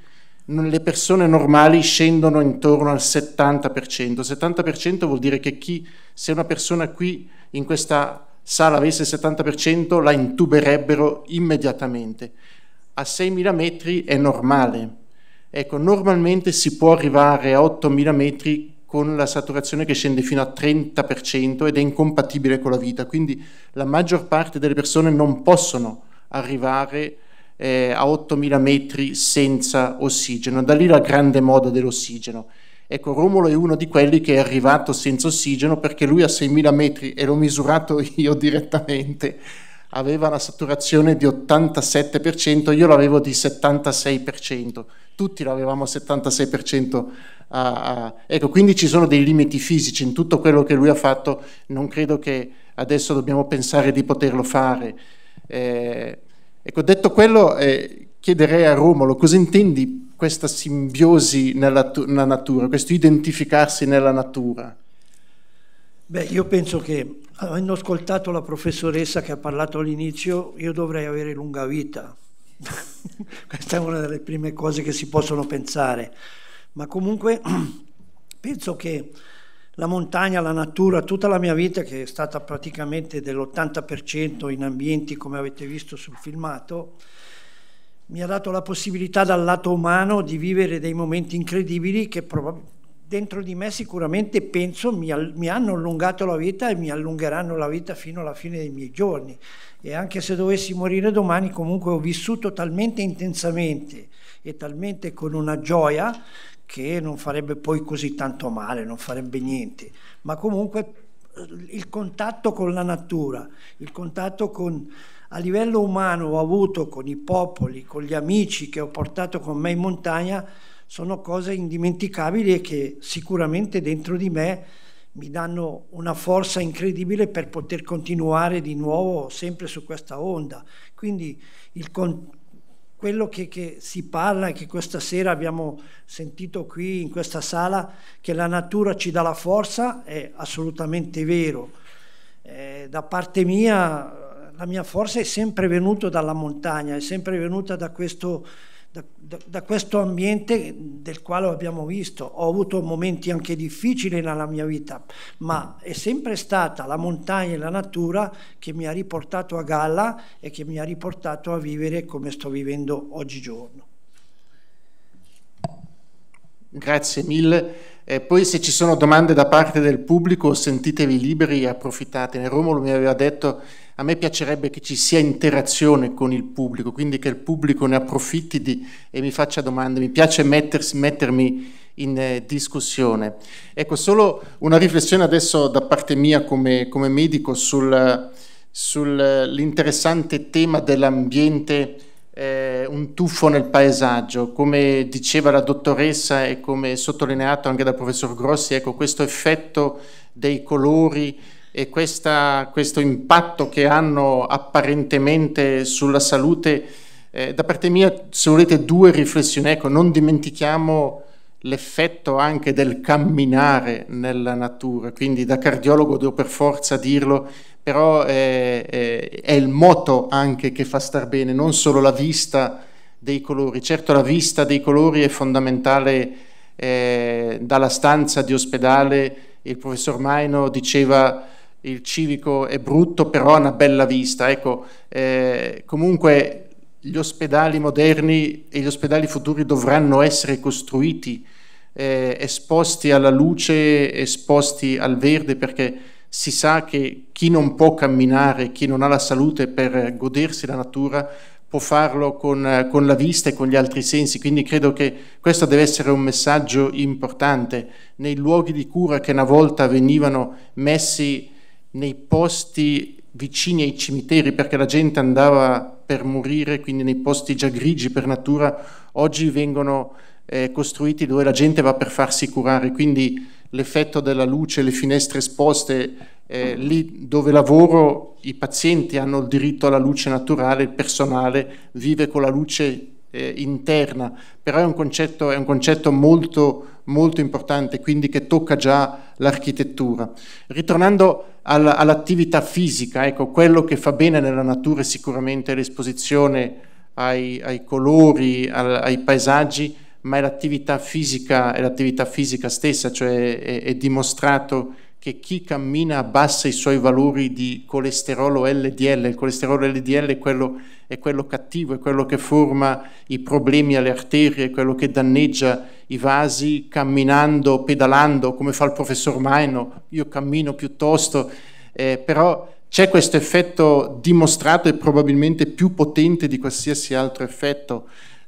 le persone normali scendono intorno al settanta per cento. settanta per cento vuol dire che chi, se una persona qui in questa sala avesse il settanta per cento la intuberebbero immediatamente. A seimila metri è normale. Ecco, normalmente si può arrivare a ottomila metri con la saturazione che scende fino a trenta per cento ed è incompatibile con la vita, quindi la maggior parte delle persone non possono arrivare eh, a ottomila metri senza ossigeno. Da lì la grande moda dell'ossigeno. Ecco, Romolo è uno di quelli che è arrivato senza ossigeno perché lui a seimila metri, e l'ho misurato io direttamente, aveva una saturazione di ottantasette per cento, io l'avevo di settantasei per cento, tutti l'avevamo settantasei per cento. A, a, ecco, quindi ci sono dei limiti fisici in tutto quello che lui ha fatto, non credo che adesso dobbiamo pensare di poterlo fare. Eh, ecco, detto quello, eh, chiederei a Romolo, cosa intendi questa simbiosi nella, nella natura, questo identificarsi nella natura? Beh, io penso che, avendo ascoltato la professoressa che ha parlato all'inizio, io dovrei avere lunga vita. Questa è una delle prime cose che si possono pensare. Ma comunque penso che la montagna, la natura, tutta la mia vita, che è stata praticamente dell'ottanta per cento in ambienti come avete visto sul filmato, mi ha dato la possibilità dal lato umano di vivere dei momenti incredibili che probabilmente dentro di me sicuramente penso mi, mi hanno allungato la vita e mi allungheranno la vita fino alla fine dei miei giorni. E anche se dovessi morire domani, comunque ho vissuto talmente intensamente e talmente con una gioia che non farebbe poi così tanto male, non farebbe niente. Ma comunque il contatto con la natura, il contatto con, a livello umano ho avuto con i popoli, con gli amici che ho portato con me in montagna, sono cose indimenticabili e che sicuramente dentro di me mi danno una forza incredibile per poter continuare di nuovo sempre su questa onda. Quindi il contatto, quello che, che si parla e che questa sera abbiamo sentito qui in questa sala, che la natura ci dà la forza, è assolutamente vero. Eh, da parte mia, la mia forza è sempre venuta dalla montagna, è sempre venuta da questo, da, da, da questo ambiente del quale abbiamo visto. Ho avuto momenti anche difficili nella mia vita, ma è sempre stata la montagna e la natura che mi ha riportato a galla e che mi ha riportato a vivere come sto vivendo oggigiorno. Grazie mille. E poi se ci sono domande da parte del pubblico, sentitevi liberi e approfittatene. Romolo mi aveva detto: a me piacerebbe che ci sia interazione con il pubblico, quindi che il pubblico ne approfitti di, e mi faccia domande. Mi piace mettersi, mettermi in eh, discussione. Ecco, solo una riflessione adesso da parte mia come, come medico sul, sull'interessante tema dell'ambiente, eh, un tuffo nel paesaggio. Come diceva la dottoressa e come sottolineato anche dal professor Grossi, ecco, questo effetto dei colori e questa, questo impatto che hanno apparentemente sulla salute, eh, da parte mia, se volete, due riflessioni. Ecco, non dimentichiamo l'effetto anche del camminare nella natura, quindi da cardiologo devo per forza dirlo, però è, è, è il moto anche che fa star bene, non solo la vista dei colori. Certo, la vista dei colori è fondamentale. Eh, dalla stanza di ospedale il professor Maino diceva: il civico è brutto, però ha una bella vista. Ecco, eh, comunque gli ospedali moderni e gli ospedali futuri dovranno essere costruiti eh, esposti alla luce, esposti al verde, perché si sa che chi non può camminare, chi non ha la salute per godersi la natura, può farlo con, con la vista e con gli altri sensi. Quindi credo che questo deve essere un messaggio importante. Nei luoghi di cura che una volta venivano messi nei posti vicini ai cimiteri perché la gente andava per morire, quindi nei posti già grigi per natura, oggi vengono eh, costruiti dove la gente va per farsi curare. Quindi l'effetto della luce, le finestre esposte, eh, lì dove lavoro i pazienti hanno il diritto alla luce naturale, il personale vive con la luce eh, interna, però è un concetto, è un concetto molto molto importante, quindi che tocca già l'architettura. Ritornando all'attività fisica, ecco, quello che fa bene nella natura è sicuramente l'esposizione ai, ai colori, ai, ai paesaggi, ma è l'attività fisica, è l'attività fisica stessa, cioè è, è dimostrato che chi cammina abbassa i suoi valori di colesterolo L D L. Il colesterolo L D L è quello, è quello cattivo, è quello che forma i problemi alle arterie, è quello che danneggia i vasi camminando, pedalando, come fa il professor Maino. Io cammino piuttosto, eh, però c'è questo effetto dimostrato e probabilmente più potente di qualsiasi altro effetto.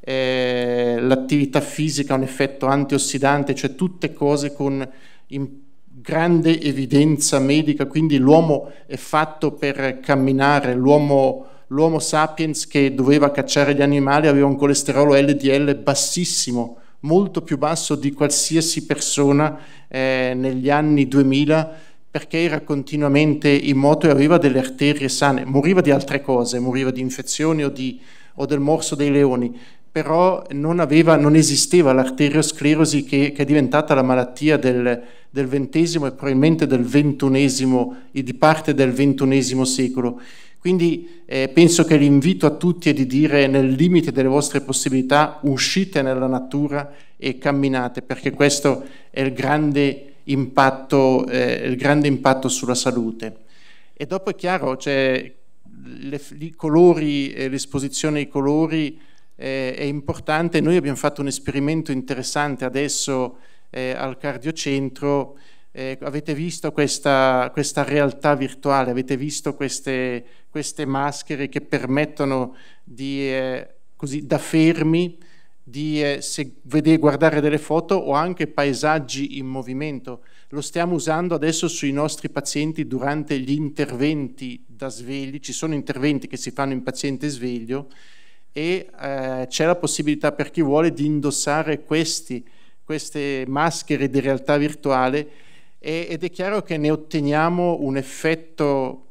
Eh, l'attività fisica ha un effetto antiossidante, cioè tutte cose con in grande evidenza medica, quindi l'uomo è fatto per camminare, l'uomo, l'uomo sapiens che doveva cacciare gli animali aveva un colesterolo L D L bassissimo, molto più basso di qualsiasi persona eh, negli anni duemila, perché era continuamente in moto e aveva delle arterie sane. Moriva di altre cose, moriva di infezioni o, di, o del morso dei leoni, però non, aveva, non esisteva l'arteriosclerosi che, che è diventata la malattia del, del ventesimo e probabilmente del ventunesimo e di parte del ventunesimo secolo. Quindi eh, penso che l'invito a tutti è di dire, nel limite delle vostre possibilità, uscite nella natura e camminate, perché questo è il grande impatto, eh, il grande impatto sulla salute. E dopo è chiaro, cioè, le, i colori, eh, l'esposizione ai colori eh, è importante. Noi abbiamo fatto un esperimento interessante adesso eh, al cardiocentro. Eh, avete visto questa, questa realtà virtuale, avete visto queste, queste maschere che permettono di, eh, così, da fermi, di eh, se, vedere, guardare delle foto o anche paesaggi in movimento. Lo stiamo usando adesso sui nostri pazienti durante gli interventi da svegli. Ci sono interventi che si fanno in paziente sveglio e eh, c'è la possibilità per chi vuole di indossare questi, queste maschere di realtà virtuale e, ed è chiaro che ne otteniamo un effetto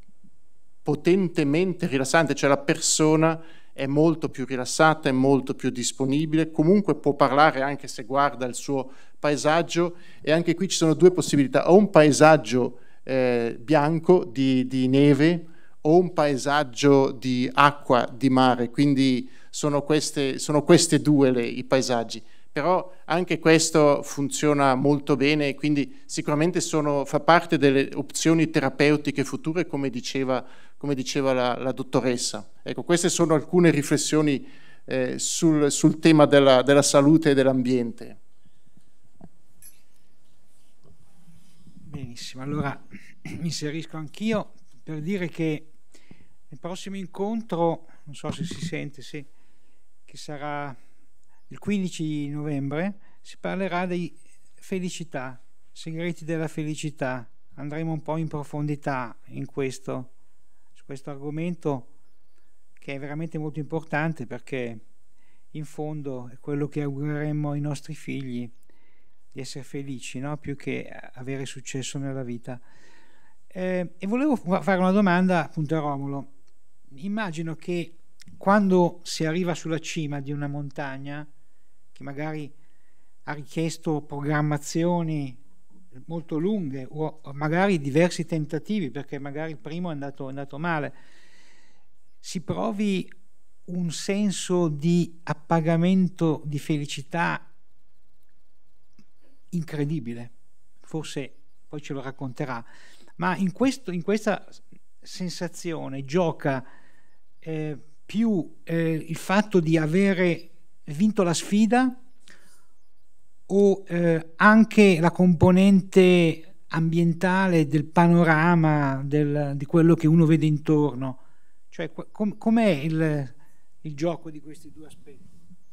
potentemente rilassante, cioè la persona è molto più rilassata, è molto più disponibile, comunque può parlare anche se guarda il suo paesaggio, e anche qui ci sono due possibilità: o un paesaggio eh, bianco di, di neve o un paesaggio di acqua, di mare, quindi sono queste, sono queste due le, i paesaggi. Però anche questo funziona molto bene e quindi sicuramente sono, fa parte delle opzioni terapeutiche future, come diceva, come diceva la, la dottoressa. Ecco, queste sono alcune riflessioni eh, sul, sul tema della, della salute e dell'ambiente. Benissimo, allora mi inserisco anch'io per dire che il prossimo incontro, non so se si sente, sì, che sarà il quindici novembre, si parlerà di felicità, segreti della felicità. Andremo un po' in profondità in questo, su questo argomento che è veramente molto importante, perché in fondo è quello che augureremmo ai nostri figli, di essere felici, no? Più che avere successo nella vita. Eh, e volevo fare una domanda appunto a Romolo. Immagino che quando si arriva sulla cima di una montagna, che magari ha richiesto programmazioni molto lunghe o magari diversi tentativi, perché magari il primo è andato, è andato male, si provi un senso di appagamento, di felicità incredibile. Forse poi ce lo racconterà, ma in, questo, in questa sensazione gioca eh, più eh, il fatto di avere vinto la sfida o eh, anche la componente ambientale del panorama, del, di quello che uno vede intorno? Cioè, com, com'è il, il gioco di questi due aspetti?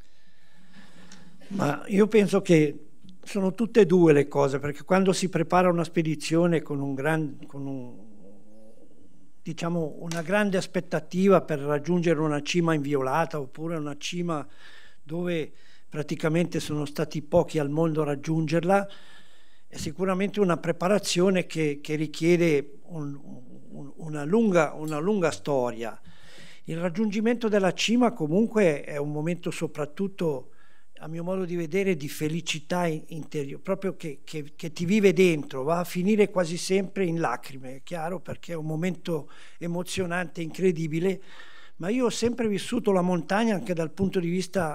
Ma io penso che sono tutte e due le cose, perché quando si prepara una spedizione con un gran, con un, diciamo una grande aspettativa per raggiungere una cima inviolata, oppure una cima dove praticamente sono stati pochi al mondo a raggiungerla, è sicuramente una preparazione che, che richiede un, un, una, lunga, una lunga storia. Il raggiungimento della cima comunque è un momento soprattutto, a mio modo di vedere, di felicità interiore, proprio che, che, che ti vive dentro, va a finire quasi sempre in lacrime, è chiaro, perché è un momento emozionante, incredibile, ma io ho sempre vissuto la montagna anche dal punto di vista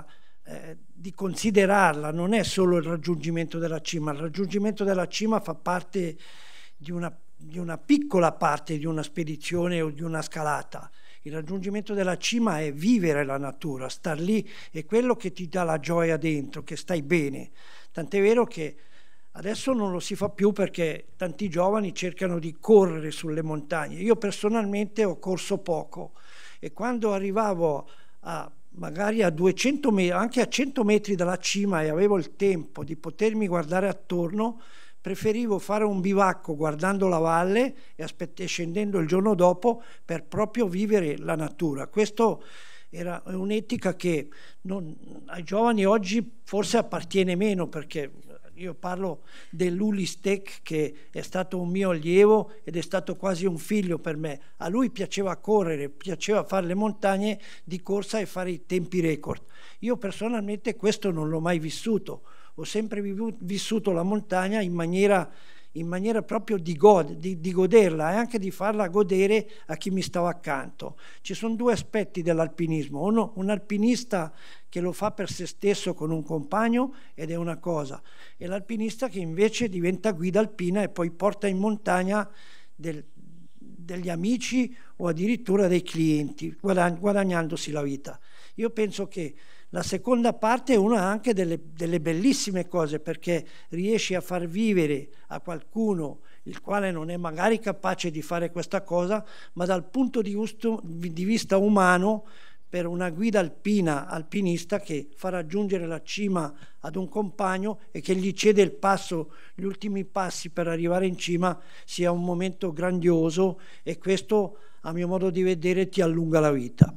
eh, di considerarla non è solo il raggiungimento della cima, il raggiungimento della cima fa parte di una, di una piccola parte di una spedizione o di una scalata. Il raggiungimento della cima è vivere la natura, star lì, è quello che ti dà la gioia dentro, che stai bene. Tant'è vero che adesso non lo si fa più perché tanti giovani cercano di correre sulle montagne. Io personalmente ho corso poco e quando arrivavo a magari a duecento metri, anche a cento metri dalla cima e avevo il tempo di potermi guardare attorno, preferivo fare un bivacco guardando la valle e, aspett- e scendendo il giorno dopo per proprio vivere la natura. Questo era un'etica che non, ai giovani oggi forse appartiene meno, perché io parlo dell'Ulistec, che è stato un mio allievo ed è stato quasi un figlio per me. A lui piaceva correre, piaceva fare le montagne di corsa e fare i tempi record. Io personalmente questo non l'ho mai vissuto. Ho sempre vissuto la montagna in maniera, in maniera proprio di, god, di, di goderla e anche di farla godere a chi mi stava accanto. Ci sono due aspetti dell'alpinismo. Uno, un alpinista che lo fa per se stesso con un compagno ed è una cosa, e l'alpinista che invece diventa guida alpina e poi porta in montagna del, degli amici o addirittura dei clienti, guadagn- guadagnandosi la vita. Io penso che la seconda parte è una anche delle, delle bellissime cose, perché riesci a far vivere a qualcuno il quale non è magari capace di fare questa cosa, ma dal punto di, gusto, di vista umano, per una guida alpina, alpinista che fa raggiungere la cima ad un compagno e che gli cede il passo, gli ultimi passi per arrivare in cima, sia un momento grandioso, e questo, a mio modo di vedere, ti allunga la vita.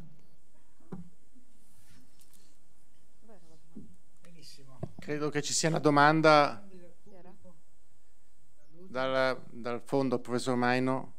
Credo che ci sia una domanda dal, dal fondo, professor Maino.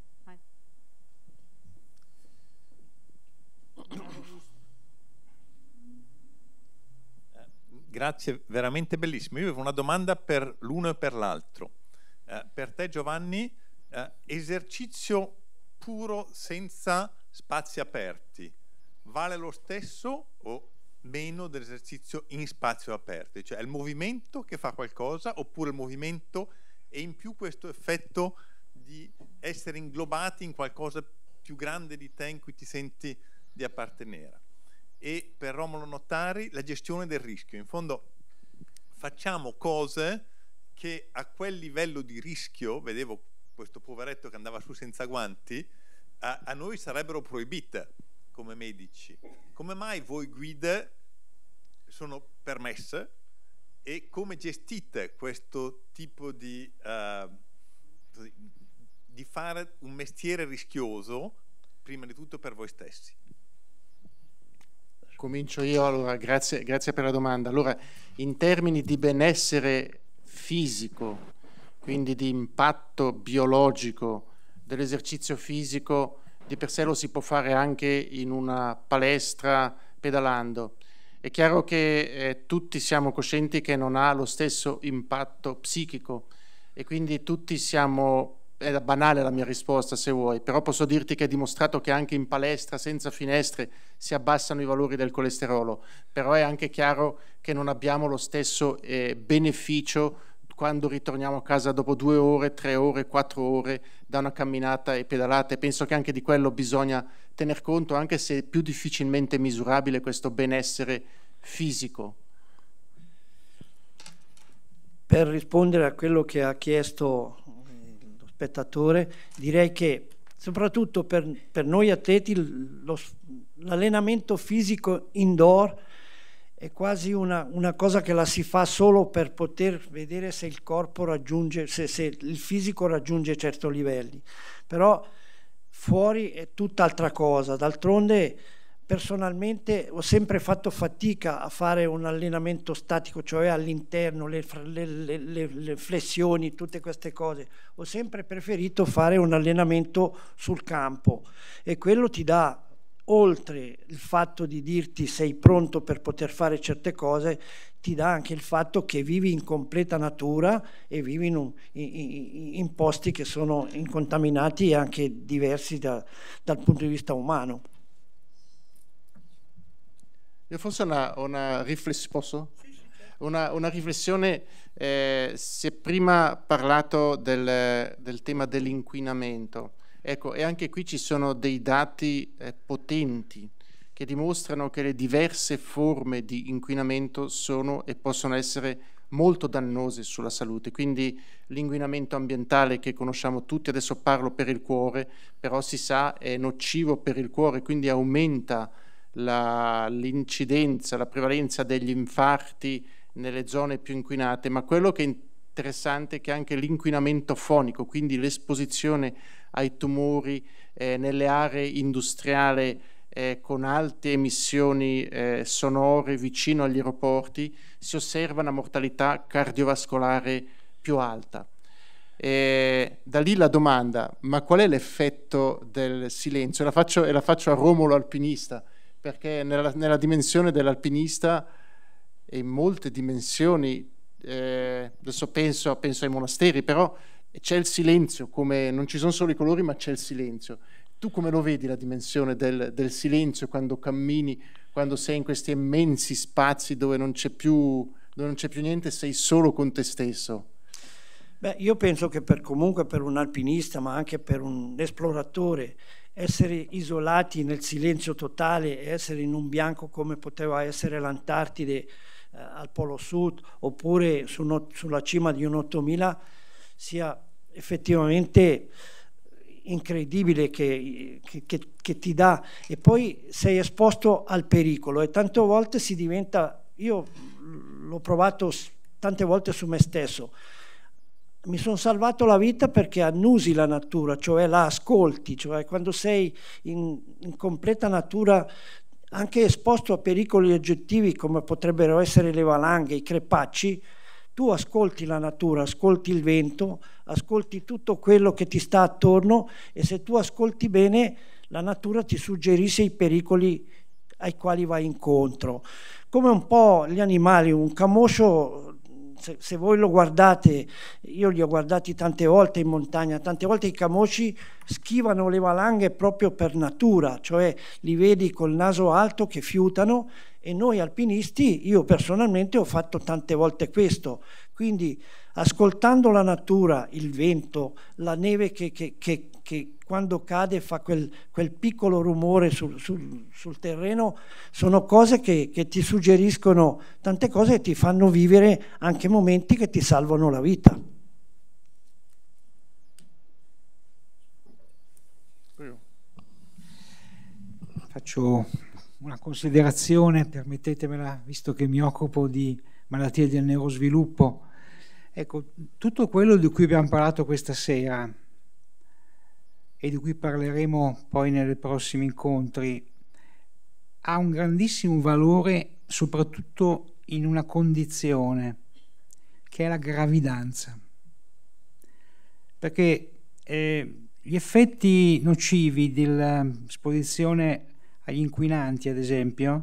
Grazie, veramente bellissimo. Io avevo una domanda per l'uno e per l'altro. Eh, per te, Giovanni, eh, esercizio puro senza spazi aperti vale lo stesso o meno dell'esercizio in spazio aperto? Cioè è il movimento che fa qualcosa, oppure il movimento e in più questo effetto di essere inglobati in qualcosa più grande di te in cui ti senti di appartenere? E per Romolo Notari la gestione del rischio. In fondo facciamo cose che a quel livello di rischio, vedevo questo poveretto che andava su senza guanti, a, a noi sarebbero proibite come medici. Come mai voi guide sono permesse e come gestite questo tipo di, uh, di fare un mestiere rischioso, prima di tutto per voi stessi? Comincio io, allora, grazie, grazie per la domanda. Allora, in termini di benessere fisico, quindi di impatto biologico dell'esercizio fisico, di per sé lo si può fare anche in una palestra pedalando. È chiaro che eh, tutti siamo coscienti che non ha lo stesso impatto psichico e quindi tutti siamo, è banale la mia risposta se vuoi, però posso dirti che è dimostrato che anche in palestra senza finestre si abbassano i valori del colesterolo, però è anche chiaro che non abbiamo lo stesso eh, beneficio quando ritorniamo a casa dopo due ore, tre ore, quattro ore da una camminata e pedalata, e penso che anche di quello bisogna tener conto, anche se è più difficilmente misurabile questo benessere fisico. Per rispondere a quello che ha chiesto lo spettatore, direi che soprattutto per, per noi atleti lo, l'allenamento fisico indoor è quasi una, una cosa che la si fa solo per poter vedere se il corpo raggiunge, se, se il fisico raggiunge certi livelli, però fuori è tutt'altra cosa. D'altronde personalmente ho sempre fatto fatica a fare un allenamento statico, cioè all'interno, le, le, le, le flessioni, tutte queste cose. Ho sempre preferito fare un allenamento sul campo, e quello ti dà, oltre il fatto di dirti sei pronto per poter fare certe cose, ti dà anche il fatto che vivi in completa natura e vivi in, un, in, in posti che sono incontaminati e anche diversi da, dal punto di vista umano. Io forse una, una riflessione, posso? Una, una riflessione, eh, si è prima parlato del, del tema dell'inquinamento, ecco, e anche qui ci sono dei dati eh, potenti che dimostrano che le diverse forme di inquinamento sono e possono essere molto dannose sulla salute, quindi l'inquinamento ambientale che conosciamo tutti, adesso parlo per il cuore, però si sa è nocivo per il cuore, quindi aumenta l'incidenza, la, la prevalenza degli infarti nelle zone più inquinate, ma quello che è interessante è che anche l'inquinamento fonico, quindi l'esposizione ai tumori eh, nelle aree industriali eh, con alte emissioni eh, sonore vicino agli aeroporti, si osserva una mortalità cardiovascolare più alta. E da lì la domanda, ma qual è l'effetto del silenzio? La faccio, e la faccio a Romolo alpinista, perché nella, nella dimensione dell'alpinista e in molte dimensioni, eh, adesso penso, penso ai monasteri, però c'è il silenzio, come non ci sono solo i colori ma c'è il silenzio. Tu come lo vedi la dimensione del, del silenzio quando cammini, quando sei in questi immensi spazi dove non c'è più, dove non c'è più niente, sei solo con te stesso? Beh, io penso che per, comunque per un alpinista, ma anche per un esploratore, essere isolati nel silenzio totale e essere in un bianco come poteva essere l'Antartide eh, al Polo Sud, oppure su no, sulla cima di un ottomila, sia effettivamente incredibile che, che, che, che ti dà, e poi sei esposto al pericolo e tante volte si diventa, io l'ho provato tante volte su me stesso, mi sono salvato la vita perché annusi la natura, cioè la ascolti, cioè quando sei in, in completa natura, anche esposto a pericoli oggettivi come potrebbero essere le valanghe, i crepacci, tu ascolti la natura, ascolti il vento, ascolti tutto quello che ti sta attorno, e se tu ascolti bene la natura ti suggerisce i pericoli ai quali vai incontro. Come un po' gli animali, un camoscio, se, se voi lo guardate, io li ho guardati tante volte in montagna, tante volte i camosci schivano le valanghe proprio per natura, cioè li vedi col naso alto che fiutano, e noi alpinisti, io personalmente ho fatto tante volte questo, quindi ascoltando la natura, il vento, la neve che, che, che, che quando cade fa quel, quel piccolo rumore sul, sul, sul terreno, sono cose che, che ti suggeriscono tante cose e ti fanno vivere anche momenti che ti salvano la vita. Faccio una considerazione, permettetemela, visto che mi occupo di malattie del neurosviluppo. Ecco, tutto quello di cui abbiamo parlato questa sera e di cui parleremo poi nei prossimi incontri ha un grandissimo valore soprattutto in una condizione che è la gravidanza, perché eh, gli effetti nocivi dell'esposizione agli inquinanti, ad esempio,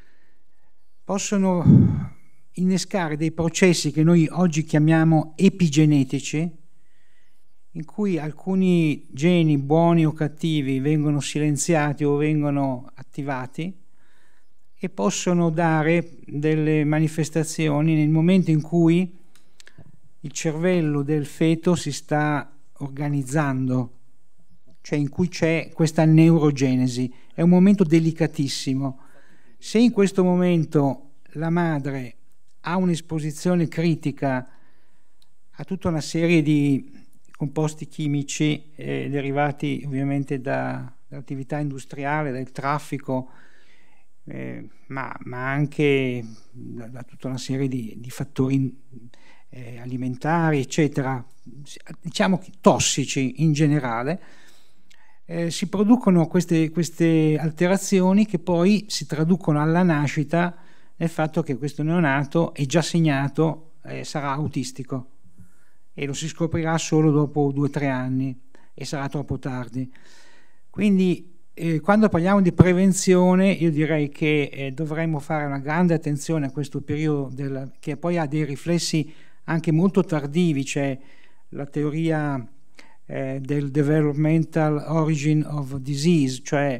possono innescare dei processi che noi oggi chiamiamo epigenetici, in cui alcuni geni buoni o cattivi vengono silenziati o vengono attivati e possono dare delle manifestazioni nel momento in cui il cervello del feto si sta organizzando, cioè in cui c'è questa neurogenesi. È un momento delicatissimo. Se in questo momento la madre ha un'esposizione critica a tutta una serie di composti chimici eh, derivati ovviamente da, dall'attività industriale, dal traffico, eh, ma, ma anche da, da tutta una serie di, di fattori eh, alimentari, eccetera, diciamo tossici in generale, eh, si producono queste, queste alterazioni che poi si traducono alla nascita nel fatto che questo neonato è già segnato, eh, sarà autistico, e lo si scoprirà solo dopo due o tre anni e sarà troppo tardi. Quindi eh, quando parliamo di prevenzione io direi che eh, dovremmo fare una grande attenzione a questo periodo del, che poi ha dei riflessi anche molto tardivi. C'è la teoria eh, del developmental origin of disease, cioè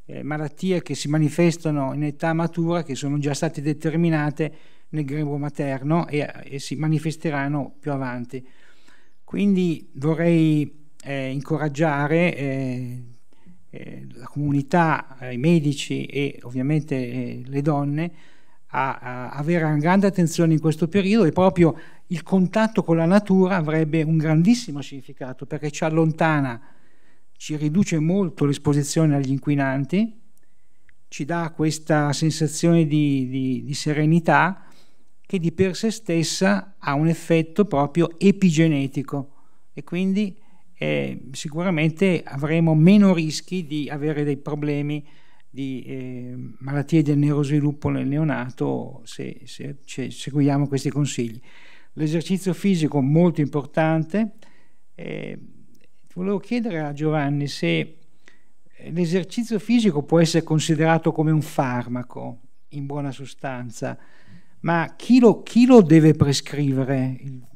eh, malattie che si manifestano in età matura, che sono già state determinate nel grembo materno e, e si manifesteranno più avanti. Quindi vorrei eh, incoraggiare eh, eh, la comunità, eh, i medici e ovviamente eh, le donne a, a avere una grande attenzione in questo periodo, e proprio il contatto con la natura avrebbe un grandissimo significato, perché ci allontana, ci riduce molto l'esposizione agli inquinanti, ci dà questa sensazione di, di, di serenità che di per sé stessa ha un effetto proprio epigenetico, e quindi eh, sicuramente avremo meno rischi di avere dei problemi di eh, malattie del neurosviluppo nel neonato se, se, se seguiamo questi consigli. L'esercizio fisico molto importante. Eh, volevo chiedere a Giovanni se l'esercizio fisico può essere considerato come un farmaco, in buona sostanza, ma chi lo, chi lo deve prescrivere?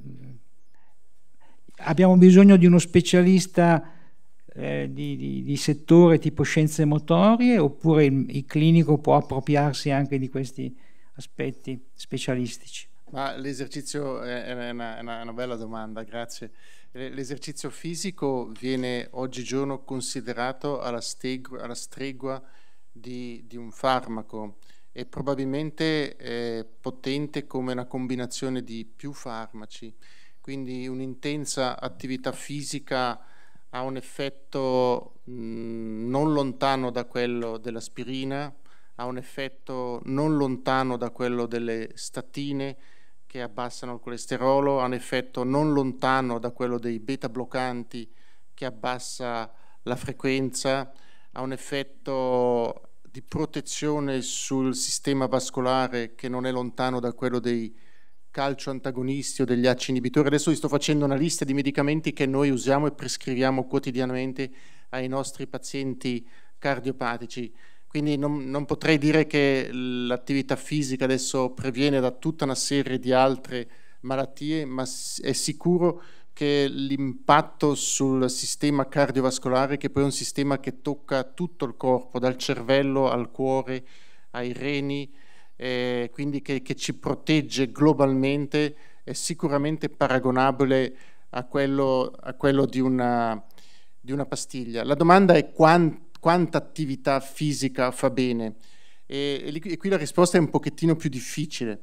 Abbiamo bisogno di uno specialista eh, di, di, di settore tipo scienze motorie, oppure il, il clinico può appropriarsi anche di questi aspetti specialistici? Ma l'esercizio è una, è una bella domanda, grazie. L'esercizio fisico viene oggigiorno considerato alla, stregua, alla stregua di, di un farmaco, e probabilmente è potente come una combinazione di più farmaci. Quindi un'intensa attività fisica ha un effetto mh, non lontano da quello dell'aspirina, ha un effetto non lontano da quello delle statine che abbassano il colesterolo, ha un effetto non lontano da quello dei beta bloccanti che abbassa la frequenza, ha un effetto di protezione sul sistema vascolare che non è lontano da quello dei calcio antagonisti o degli A C E inibitori. Adesso vi sto facendo una lista di medicamenti che noi usiamo e prescriviamo quotidianamente ai nostri pazienti cardiopatici. Quindi non, non potrei dire che l'attività fisica adesso previene da tutta una serie di altre malattie, ma è sicuro che l'impatto sul sistema cardiovascolare, che poi è un sistema che tocca tutto il corpo, dal cervello al cuore, ai reni, eh, quindi che, che ci protegge globalmente, è sicuramente paragonabile a quello, a quello di, una, di una pastiglia. La domanda è quant, quanta attività fisica fa bene, e, e qui la risposta è un pochettino più difficile,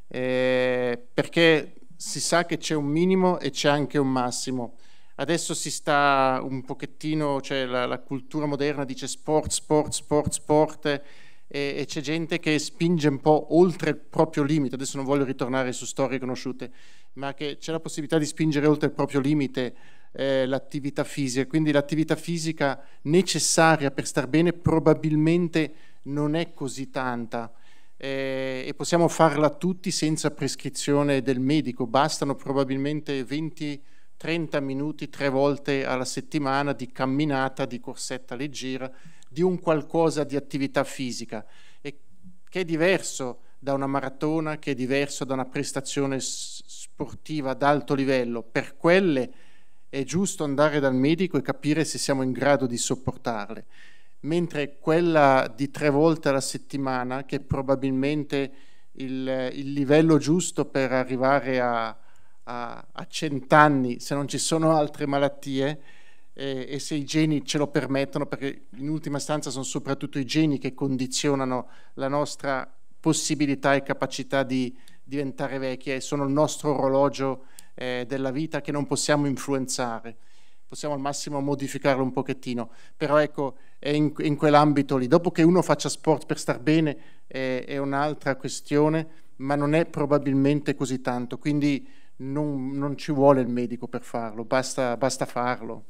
eh, perché si sa che c'è un minimo e c'è anche un massimo. Adesso si sta un pochettino, cioè la, la cultura moderna dice sport, sport, sport, sport, e, e c'è gente che spinge un po' oltre il proprio limite. Adesso non voglio ritornare su storie conosciute, ma che c'è la possibilità di spingere oltre il proprio limite eh, l'attività fisica. Quindi l'attività fisica necessaria per star bene probabilmente non è così tanta. Eh, e possiamo farla tutti senza prescrizione del medico, bastano probabilmente venti trenta minuti tre volte alla settimana di camminata, di corsetta leggera, di un qualcosa di attività fisica, e che è diverso da una maratona, che è diverso da una prestazione sportiva ad alto livello. Per quelle è giusto andare dal medico e capire se siamo in grado di sopportarle, mentre quella di tre volte alla settimana, che è probabilmente il, il livello giusto per arrivare a, a, a cent'anni, se non ci sono altre malattie, eh, e se i geni ce lo permettono, perché in ultima istanza sono soprattutto i geni che condizionano la nostra possibilità e capacità di diventare vecchi, e sono il nostro orologio eh, della vita che non possiamo influenzare. Possiamo al massimo modificarlo un pochettino, però ecco, è in, in quell'ambito lì. Dopo che uno faccia sport per star bene è, è un'altra questione, ma non è probabilmente così tanto, quindi non, non ci vuole il medico per farlo, basta, basta farlo.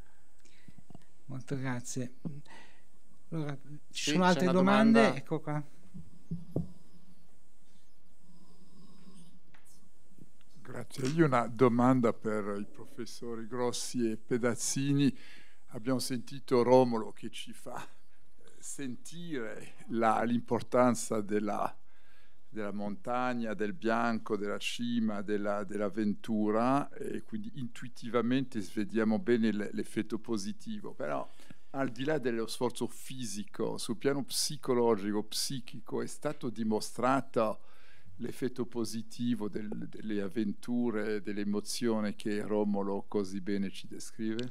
Molto grazie. Allora, ci sì, sono altre domande? Domanda. Ecco qua. Grazie. Io ho una domanda per i professori Grossi e Pedazzini. Abbiamo sentito Romolo che ci fa sentire l'importanza della, della montagna, del bianco, della cima, della, dell'avventura, e quindi intuitivamente vediamo bene l'effetto positivo. Però al di là dello sforzo fisico, sul piano psicologico, psichico, è stato dimostrato l'effetto positivo del, delle avventure, delle emozioni che Romolo così bene ci descrive?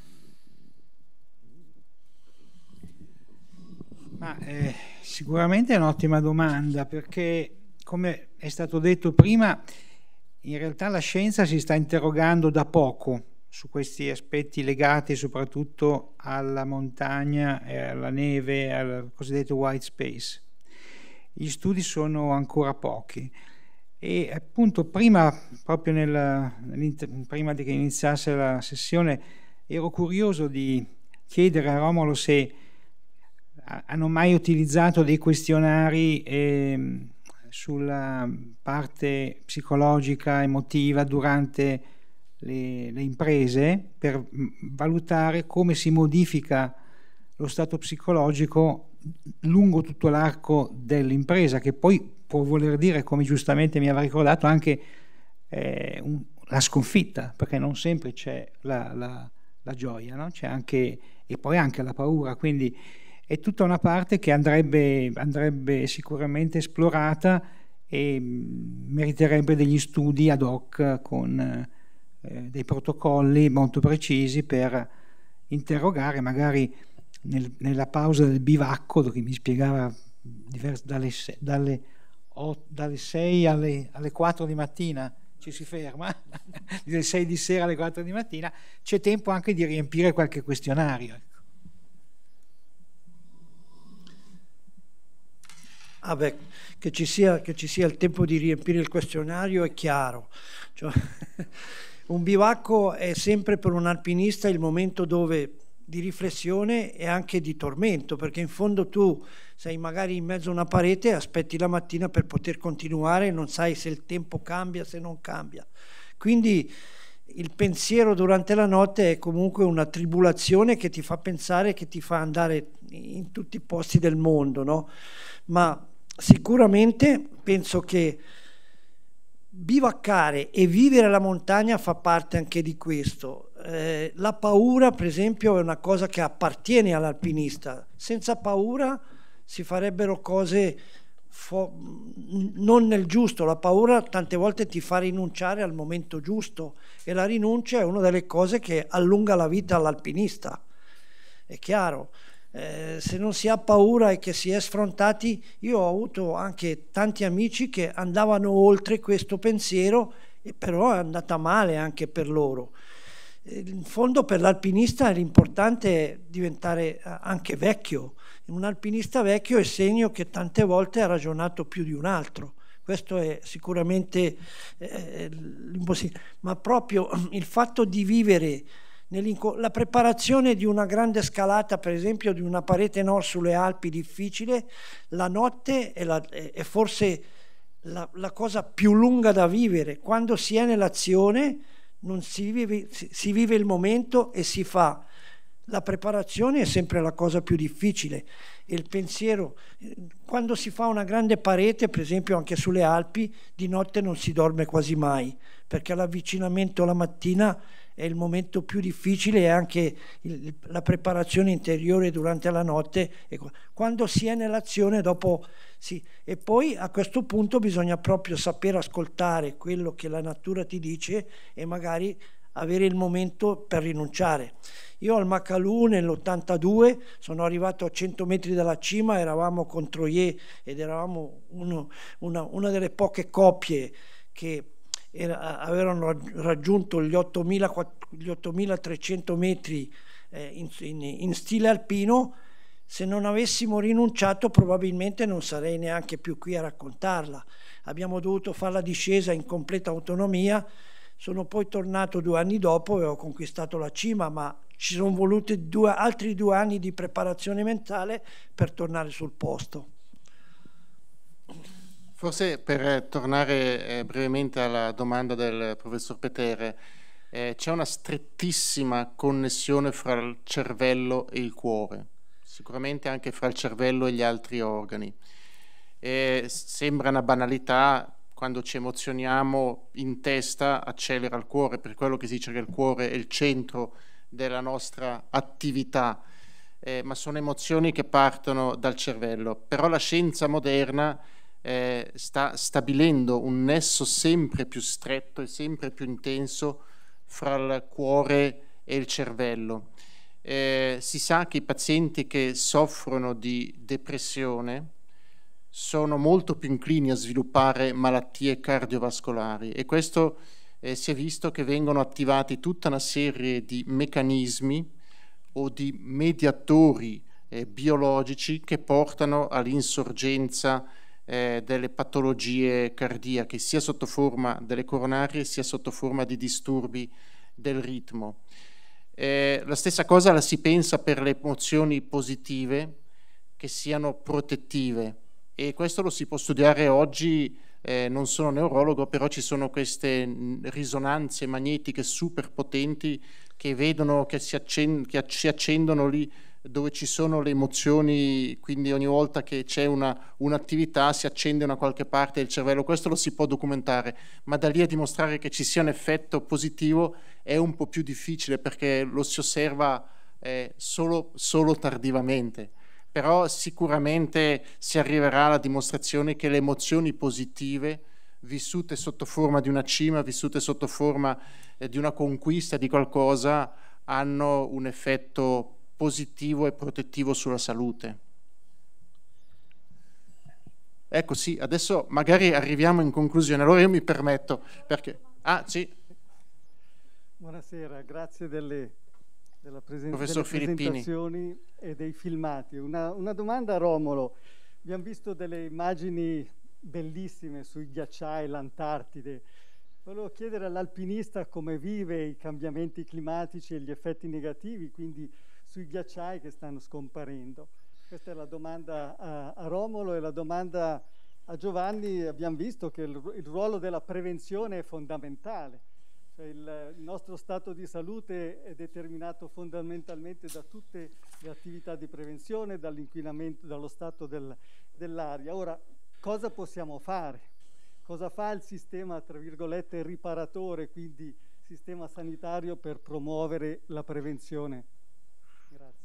Ma, eh, sicuramente è un'ottima domanda, perché come è stato detto prima, in realtà la scienza si sta interrogando da poco su questi aspetti legati soprattutto alla montagna e alla neve, al cosiddetto white space. Gli studi sono ancora pochi e appunto prima, proprio nel, prima di che iniziasse la sessione, ero curioso di chiedere a Romolo se hanno mai utilizzato dei questionari eh, sulla parte psicologica, emotiva durante le, le imprese, per valutare come si modifica lo stato psicologico lungo tutto l'arco dell'impresa, che poi può voler dire, come giustamente mi aveva ricordato, anche eh, un, la sconfitta, perché non sempre c'è la, la, la gioia, no? C'è anche, e poi anche la paura, quindi è tutta una parte che andrebbe, andrebbe sicuramente esplorata e meriterebbe degli studi ad hoc con eh, dei protocolli molto precisi per interrogare, magari nel, nella pausa del bivacco, dove mi spiegava divers, dalle, dalle, oh, dalle sei alle, alle quattro di mattina ci si ferma, dalle sei di sera alle quattro di mattina, c'è tempo anche di riempire qualche questionario. Ah beh, che ci sia, che ci sia il tempo di riempire il questionario è chiaro. Cioè, un bivacco è sempre per un alpinista il momento dove di riflessione e anche di tormento, perché in fondo tu sei magari in mezzo a una parete e aspetti la mattina per poter continuare e non sai se il tempo cambia, se non cambia. Quindi il pensiero durante la notte è comunque una tribolazione che ti fa pensare, che ti fa andare in tutti i posti del mondo, no? Ma sicuramente penso che bivaccare e vivere la montagna fa parte anche di questo. Eh, la paura, per esempio, è una cosa che appartiene all'alpinista. Senza paura si farebbero cose non nel giusto. La paura tante volte ti fa rinunciare al momento giusto e la rinuncia è una delle cose che allunga la vita all'alpinista. È chiaro. Eh, se non si ha paura e che si è sfrontati, io ho avuto anche tanti amici che andavano oltre questo pensiero e però è andata male anche per loro. In fondo per l'alpinista l'importante è diventare anche vecchio. Un alpinista vecchio è segno che tante volte ha ragionato più di un altro. Questo è sicuramente eh, l'impossibile, ma proprio il fatto di vivere la preparazione di una grande scalata, per esempio di una parete nord sulle Alpi difficile, la notte è, la, è forse la, la cosa più lunga da vivere. Quando si è nell'azione non si vive, si, si vive il momento e si fa. La preparazione è sempre la cosa più difficile e il pensiero, quando si fa una grande parete, per esempio anche sulle Alpi, di notte non si dorme quasi mai, perché l'avvicinamento la mattina è il momento più difficile e anche il, la preparazione interiore durante la notte. Quando si è nell'azione dopo sì. E poi a questo punto bisogna proprio saper ascoltare quello che la natura ti dice e magari avere il momento per rinunciare. Io al Makalu nell'ottantadue sono arrivato a cento metri dalla cima, eravamo con Troyer ed eravamo uno, una, una delle poche coppie che era, avevano raggiunto gli ottomilatrecento metri eh, in, in, in stile alpino. Se non avessimo rinunciato probabilmente non sarei neanche più qui a raccontarla. Abbiamo dovuto fare la discesa in completa autonomia. Sono poi tornato due anni dopo e ho conquistato la cima, ma ci sono voluti due, altri due anni di preparazione mentale per tornare sul posto. Forse per tornare eh, brevemente alla domanda del professor Petere, eh, c'è una strettissima connessione fra il cervello e il cuore, sicuramente anche fra il cervello e gli altri organi. Eh, sembra una banalità. Quando ci emozioniamo in testa accelera il cuore, per quello che si dice che il cuore è il centro della nostra attività. eh, ma sono emozioni che partono dal cervello. Però la scienza moderna eh, sta stabilendo un nesso sempre più stretto e sempre più intenso fra il cuore e il cervello. Eh, si sa che i pazienti che soffrono di depressione sono molto più inclini a sviluppare malattie cardiovascolari, e questo eh, si è visto che vengono attivati tutta una serie di meccanismi o di mediatori eh, biologici che portano all'insorgenza eh, delle patologie cardiache, sia sotto forma delle coronarie sia sotto forma di disturbi del ritmo. Eh, la stessa cosa la si pensa per le emozioni positive che siano protettive, e questo lo si può studiare oggi. Eh, non sono neurologo, però ci sono queste risonanze magnetiche super potenti che vedono che si, accend- che si accendono lì dove ci sono le emozioni, quindi ogni volta che c'è una, un'attività si accende una qualche parte del cervello. Questo lo si può documentare, ma da lì a dimostrare che ci sia un effetto positivo è un po' più difficile, perché lo si osserva eh, solo, solo tardivamente. Però sicuramente si arriverà alla dimostrazione che le emozioni positive, vissute sotto forma di una cima, vissute sotto forma eh, di una conquista di qualcosa, hanno un effetto positivo e protettivo sulla salute. Ecco, sì, adesso magari arriviamo in conclusione. Allora io mi permetto, perché... Ah, sì. Buonasera, grazie delle... della presen- Professor delle presentazioni e dei filmati. Una, una domanda a Romolo. Abbiamo visto delle immagini bellissime sui ghiacciai, l'Antartide. Volevo chiedere all'alpinista come vive i cambiamenti climatici e gli effetti negativi, quindi sui ghiacciai che stanno scomparendo. Questa è la domanda a, a Romolo, e la domanda a Giovanni. Abbiamo visto che il, il ruolo della prevenzione è fondamentale. Il nostro stato di salute è determinato fondamentalmente da tutte le attività di prevenzione, dall'inquinamento, dallo stato del, dell'aria. Ora, cosa possiamo fare? Cosa fa il sistema, tra virgolette, riparatore, quindi sistema sanitario, per promuovere la prevenzione? Grazie.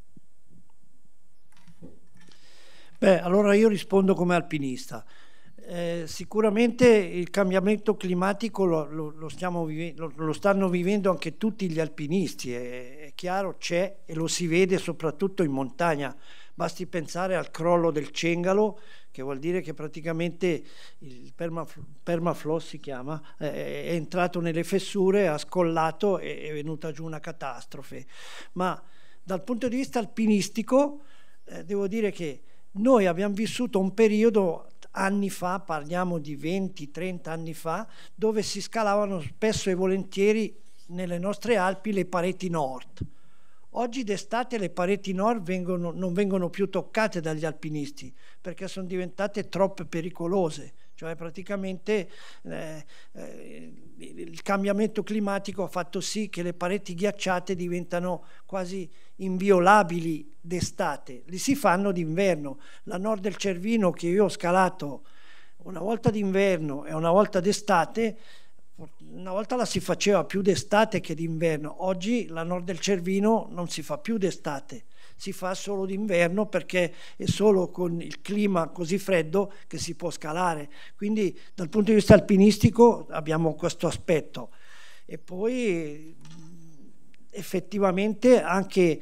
Beh, allora io rispondo come alpinista. Eh, sicuramente il cambiamento climatico lo, lo, lo, stiamo vive- lo, lo stanno vivendo anche tutti gli alpinisti, è, è chiaro, c'è, e lo si vede soprattutto in montagna. Basti pensare al crollo del Cengalo, che vuol dire che praticamente il permaf- permafrost si chiama, eh, è entrato nelle fessure, ha scollato e è venuta giù una catastrofe. Ma dal punto di vista alpinistico eh, devo dire che noi abbiamo vissuto un periodo anni fa, parliamo di venti trenta anni fa, dove si scalavano spesso e volentieri nelle nostre Alpi le pareti nord. Oggi d'estate le pareti nord vengono, non vengono più toccate dagli alpinisti, perché sono diventate troppo pericolose. Cioè praticamente eh, eh, il cambiamento climatico ha fatto sì che le pareti ghiacciate diventano quasi inviolabili d'estate, li si fanno d'inverno. La Nord del Cervino, che io ho scalato una volta d'inverno e una volta d'estate, una volta la si faceva più d'estate che d'inverno. Oggi la Nord del Cervino non si fa più d'estate, si fa solo d'inverno, perché è solo con il clima così freddo che si può scalare. Quindi dal punto di vista alpinistico abbiamo questo aspetto. E poi effettivamente anche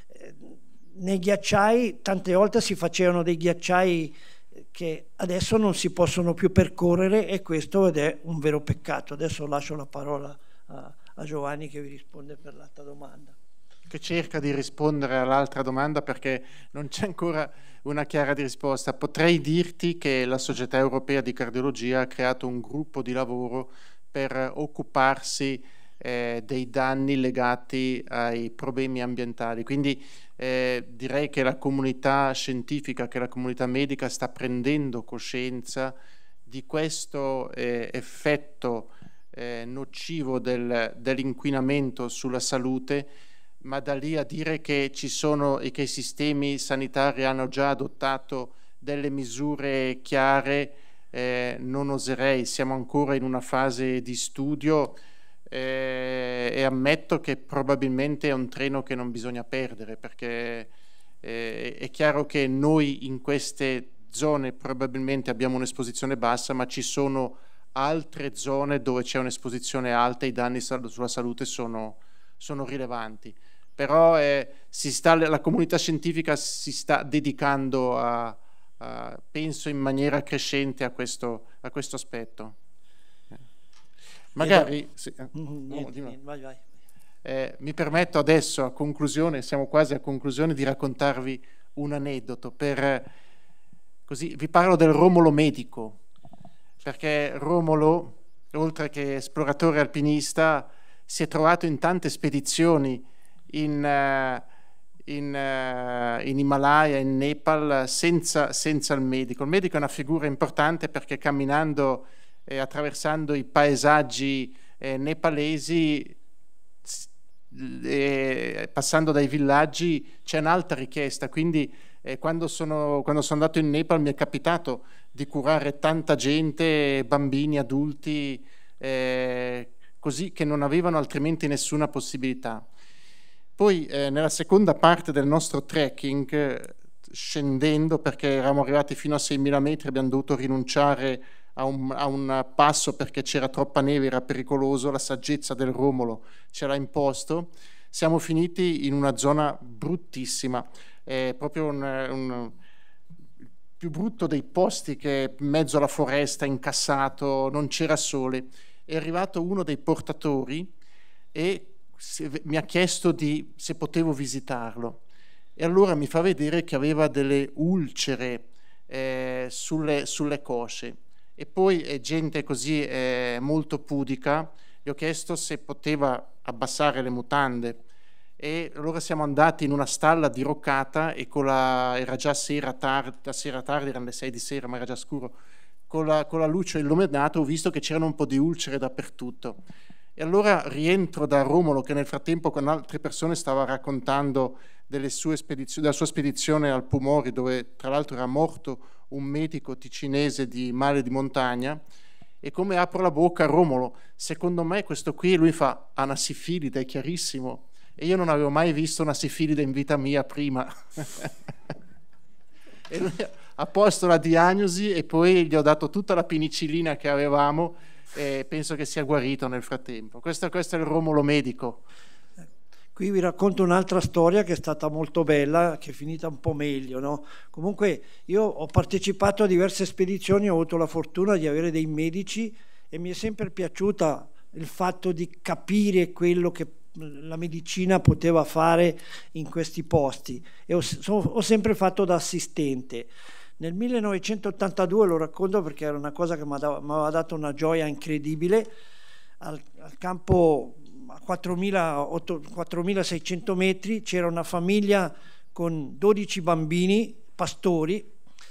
nei ghiacciai tante volte si facevano dei ghiacciai che adesso non si possono più percorrere, e questo ed è un vero peccato. Adesso lascio la parola a, a Giovanni, che vi risponde per l'altra domanda. Che cerca di rispondere all'altra domanda, perché non c'è ancora una chiara risposta. Potrei dirti che la Società Europea di Cardiologia ha creato un gruppo di lavoro per occuparsi eh, dei danni legati ai problemi ambientali. Quindi eh, direi che la comunità scientifica, che la comunità medica sta prendendo coscienza di questo eh, effetto eh, nocivo del, dell'inquinamento sulla salute, ma da lì a dire che ci sono e che i sistemi sanitari hanno già adottato delle misure chiare, eh, non oserei. Siamo ancora in una fase di studio eh, e ammetto che probabilmente è un treno che non bisogna perdere, perché Eh, è chiaro che noi in queste zone probabilmente abbiamo un'esposizione bassa, ma ci sono altre zone dove c'è un'esposizione alta e i danni sulla salute sono, sono rilevanti. Però eh, si sta, la comunità scientifica si sta dedicando a, a, penso in maniera crescente a questo, a questo aspetto. Eh. Magari sì, eh, niente, no, niente, vai, vai. Eh, mi permetto adesso, a conclusione, siamo quasi a conclusione, di raccontarvi un aneddoto. Per, così, vi parlo del Romolo medico, perché Romolo, oltre che esploratore alpinista, si è trovato in tante spedizioni in, uh, in, uh, in Himalaya, in Nepal, senza, senza il medico. Il medico è una figura importante perché camminando e attraversando i paesaggi eh, nepalesi, e passando dai villaggi, c'è un'alta richiesta, quindi eh, quando, sono, quando sono andato in Nepal mi è capitato di curare tanta gente, bambini, adulti, eh, così, che non avevano altrimenti nessuna possibilità. Poi eh, nella seconda parte del nostro trekking, eh, scendendo, perché eravamo arrivati fino a seimila metri, abbiamo dovuto rinunciare A un, a un passo perché c'era troppa neve, era pericoloso, la saggezza del Romolo ce l'ha imposto. Siamo finiti in una zona bruttissima, è proprio un, un il più brutto dei posti, che è in mezzo alla foresta, incassato, non c'era sole. È arrivato uno dei portatori e se, mi ha chiesto di, se potevo visitarlo, e allora mi fa vedere che aveva delle ulcere eh, sulle, sulle cosce. E poi è gente così eh, molto pudica, gli ho chiesto se poteva abbassare le mutande, e allora siamo andati in una stalla diroccata, e con la, era già sera tardi, sera tardi, erano le sei di sera ma era già scuro, con la, con la luce illuminata ho visto che c'erano un po' di ulcere dappertutto. E allora rientro da Romolo, che nel frattempo con altre persone stava raccontando delle sue spedizioni, della sua spedizione al Pumori, dove tra l'altro era morto un medico ticinese di male di montagna, e come apro la bocca, Romolo, secondo me questo qui, lui fa, ha una sifilide, è chiarissimo, e io non avevo mai visto una sifilide in vita mia prima. E lui ha posto la diagnosi e poi gli ho dato tutta la penicillina che avevamo, e penso che sia guarito nel frattempo. Questo, questo è il Romolo medico. Qui vi racconto un'altra storia che è stata molto bella, che è finita un po' meglio, no? Comunque io ho partecipato a diverse spedizioni, ho avuto la fortuna di avere dei medici, e mi è sempre piaciuta il fatto di capire quello che la medicina poteva fare in questi posti, e ho, so, ho sempre fatto da assistente. Nel millenovecentottantadue, lo racconto perché era una cosa che mi aveva dato una gioia incredibile, al, al campo a quattromilaseicento metri c'era una famiglia con dodici bambini pastori,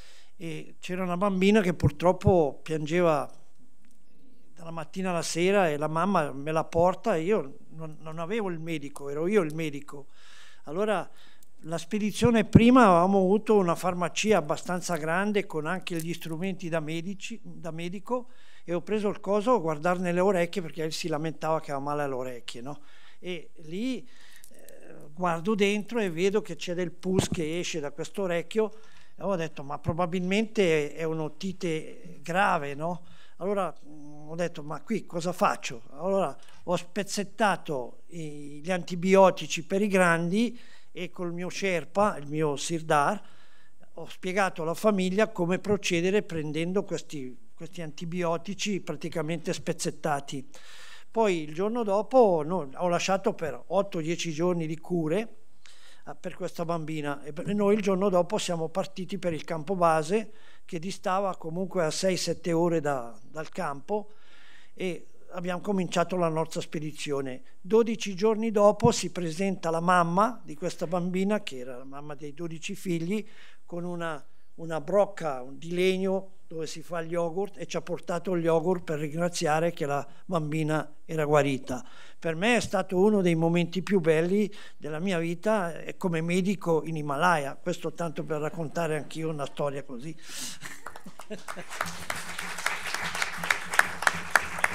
e c'era una bambina che purtroppo piangeva dalla mattina alla sera, e la mamma me la porta, e io non, non avevo il medico, ero io il medico. Allora la spedizione prima avevamo avuto una farmacia abbastanza grande con anche gli strumenti da, medici, da medico, e ho preso il coso a guardarne le orecchie perché si lamentava che aveva male alle orecchie, no? E lì eh, guardo dentro e vedo che c'è del pus che esce da questo orecchio, e ho detto ma probabilmente è un'otite grave, no? Allora mh, ho detto ma qui cosa faccio? Allora ho spezzettato i, gli antibiotici per i grandi, e col mio Sherpa, il mio Sirdar, ho spiegato alla famiglia come procedere prendendo questi, questi antibiotici praticamente spezzettati. Poi il giorno dopo no, ho lasciato per otto dieci giorni di cure eh, per questa bambina, e noi il giorno dopo siamo partiti per il campo base, che distava comunque a sei sette ore da, dal campo, e abbiamo cominciato la nostra spedizione. dodici giorni dopo si presenta la mamma di questa bambina, che era la mamma dei dodici figli, con una, una brocca di legno dove si fa gli yogurt, e ci ha portato gli yogurt per ringraziare che la bambina era guarita. Per me è stato uno dei momenti più belli della mia vita eh, come medico in Himalaya. Questo tanto per raccontare anch'io una storia così.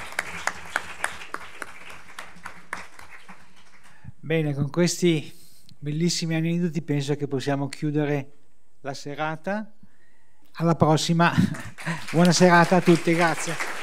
Bene, con questi bellissimi aneddoti, penso che possiamo chiudere la serata. Alla prossima, buona serata a tutti, grazie.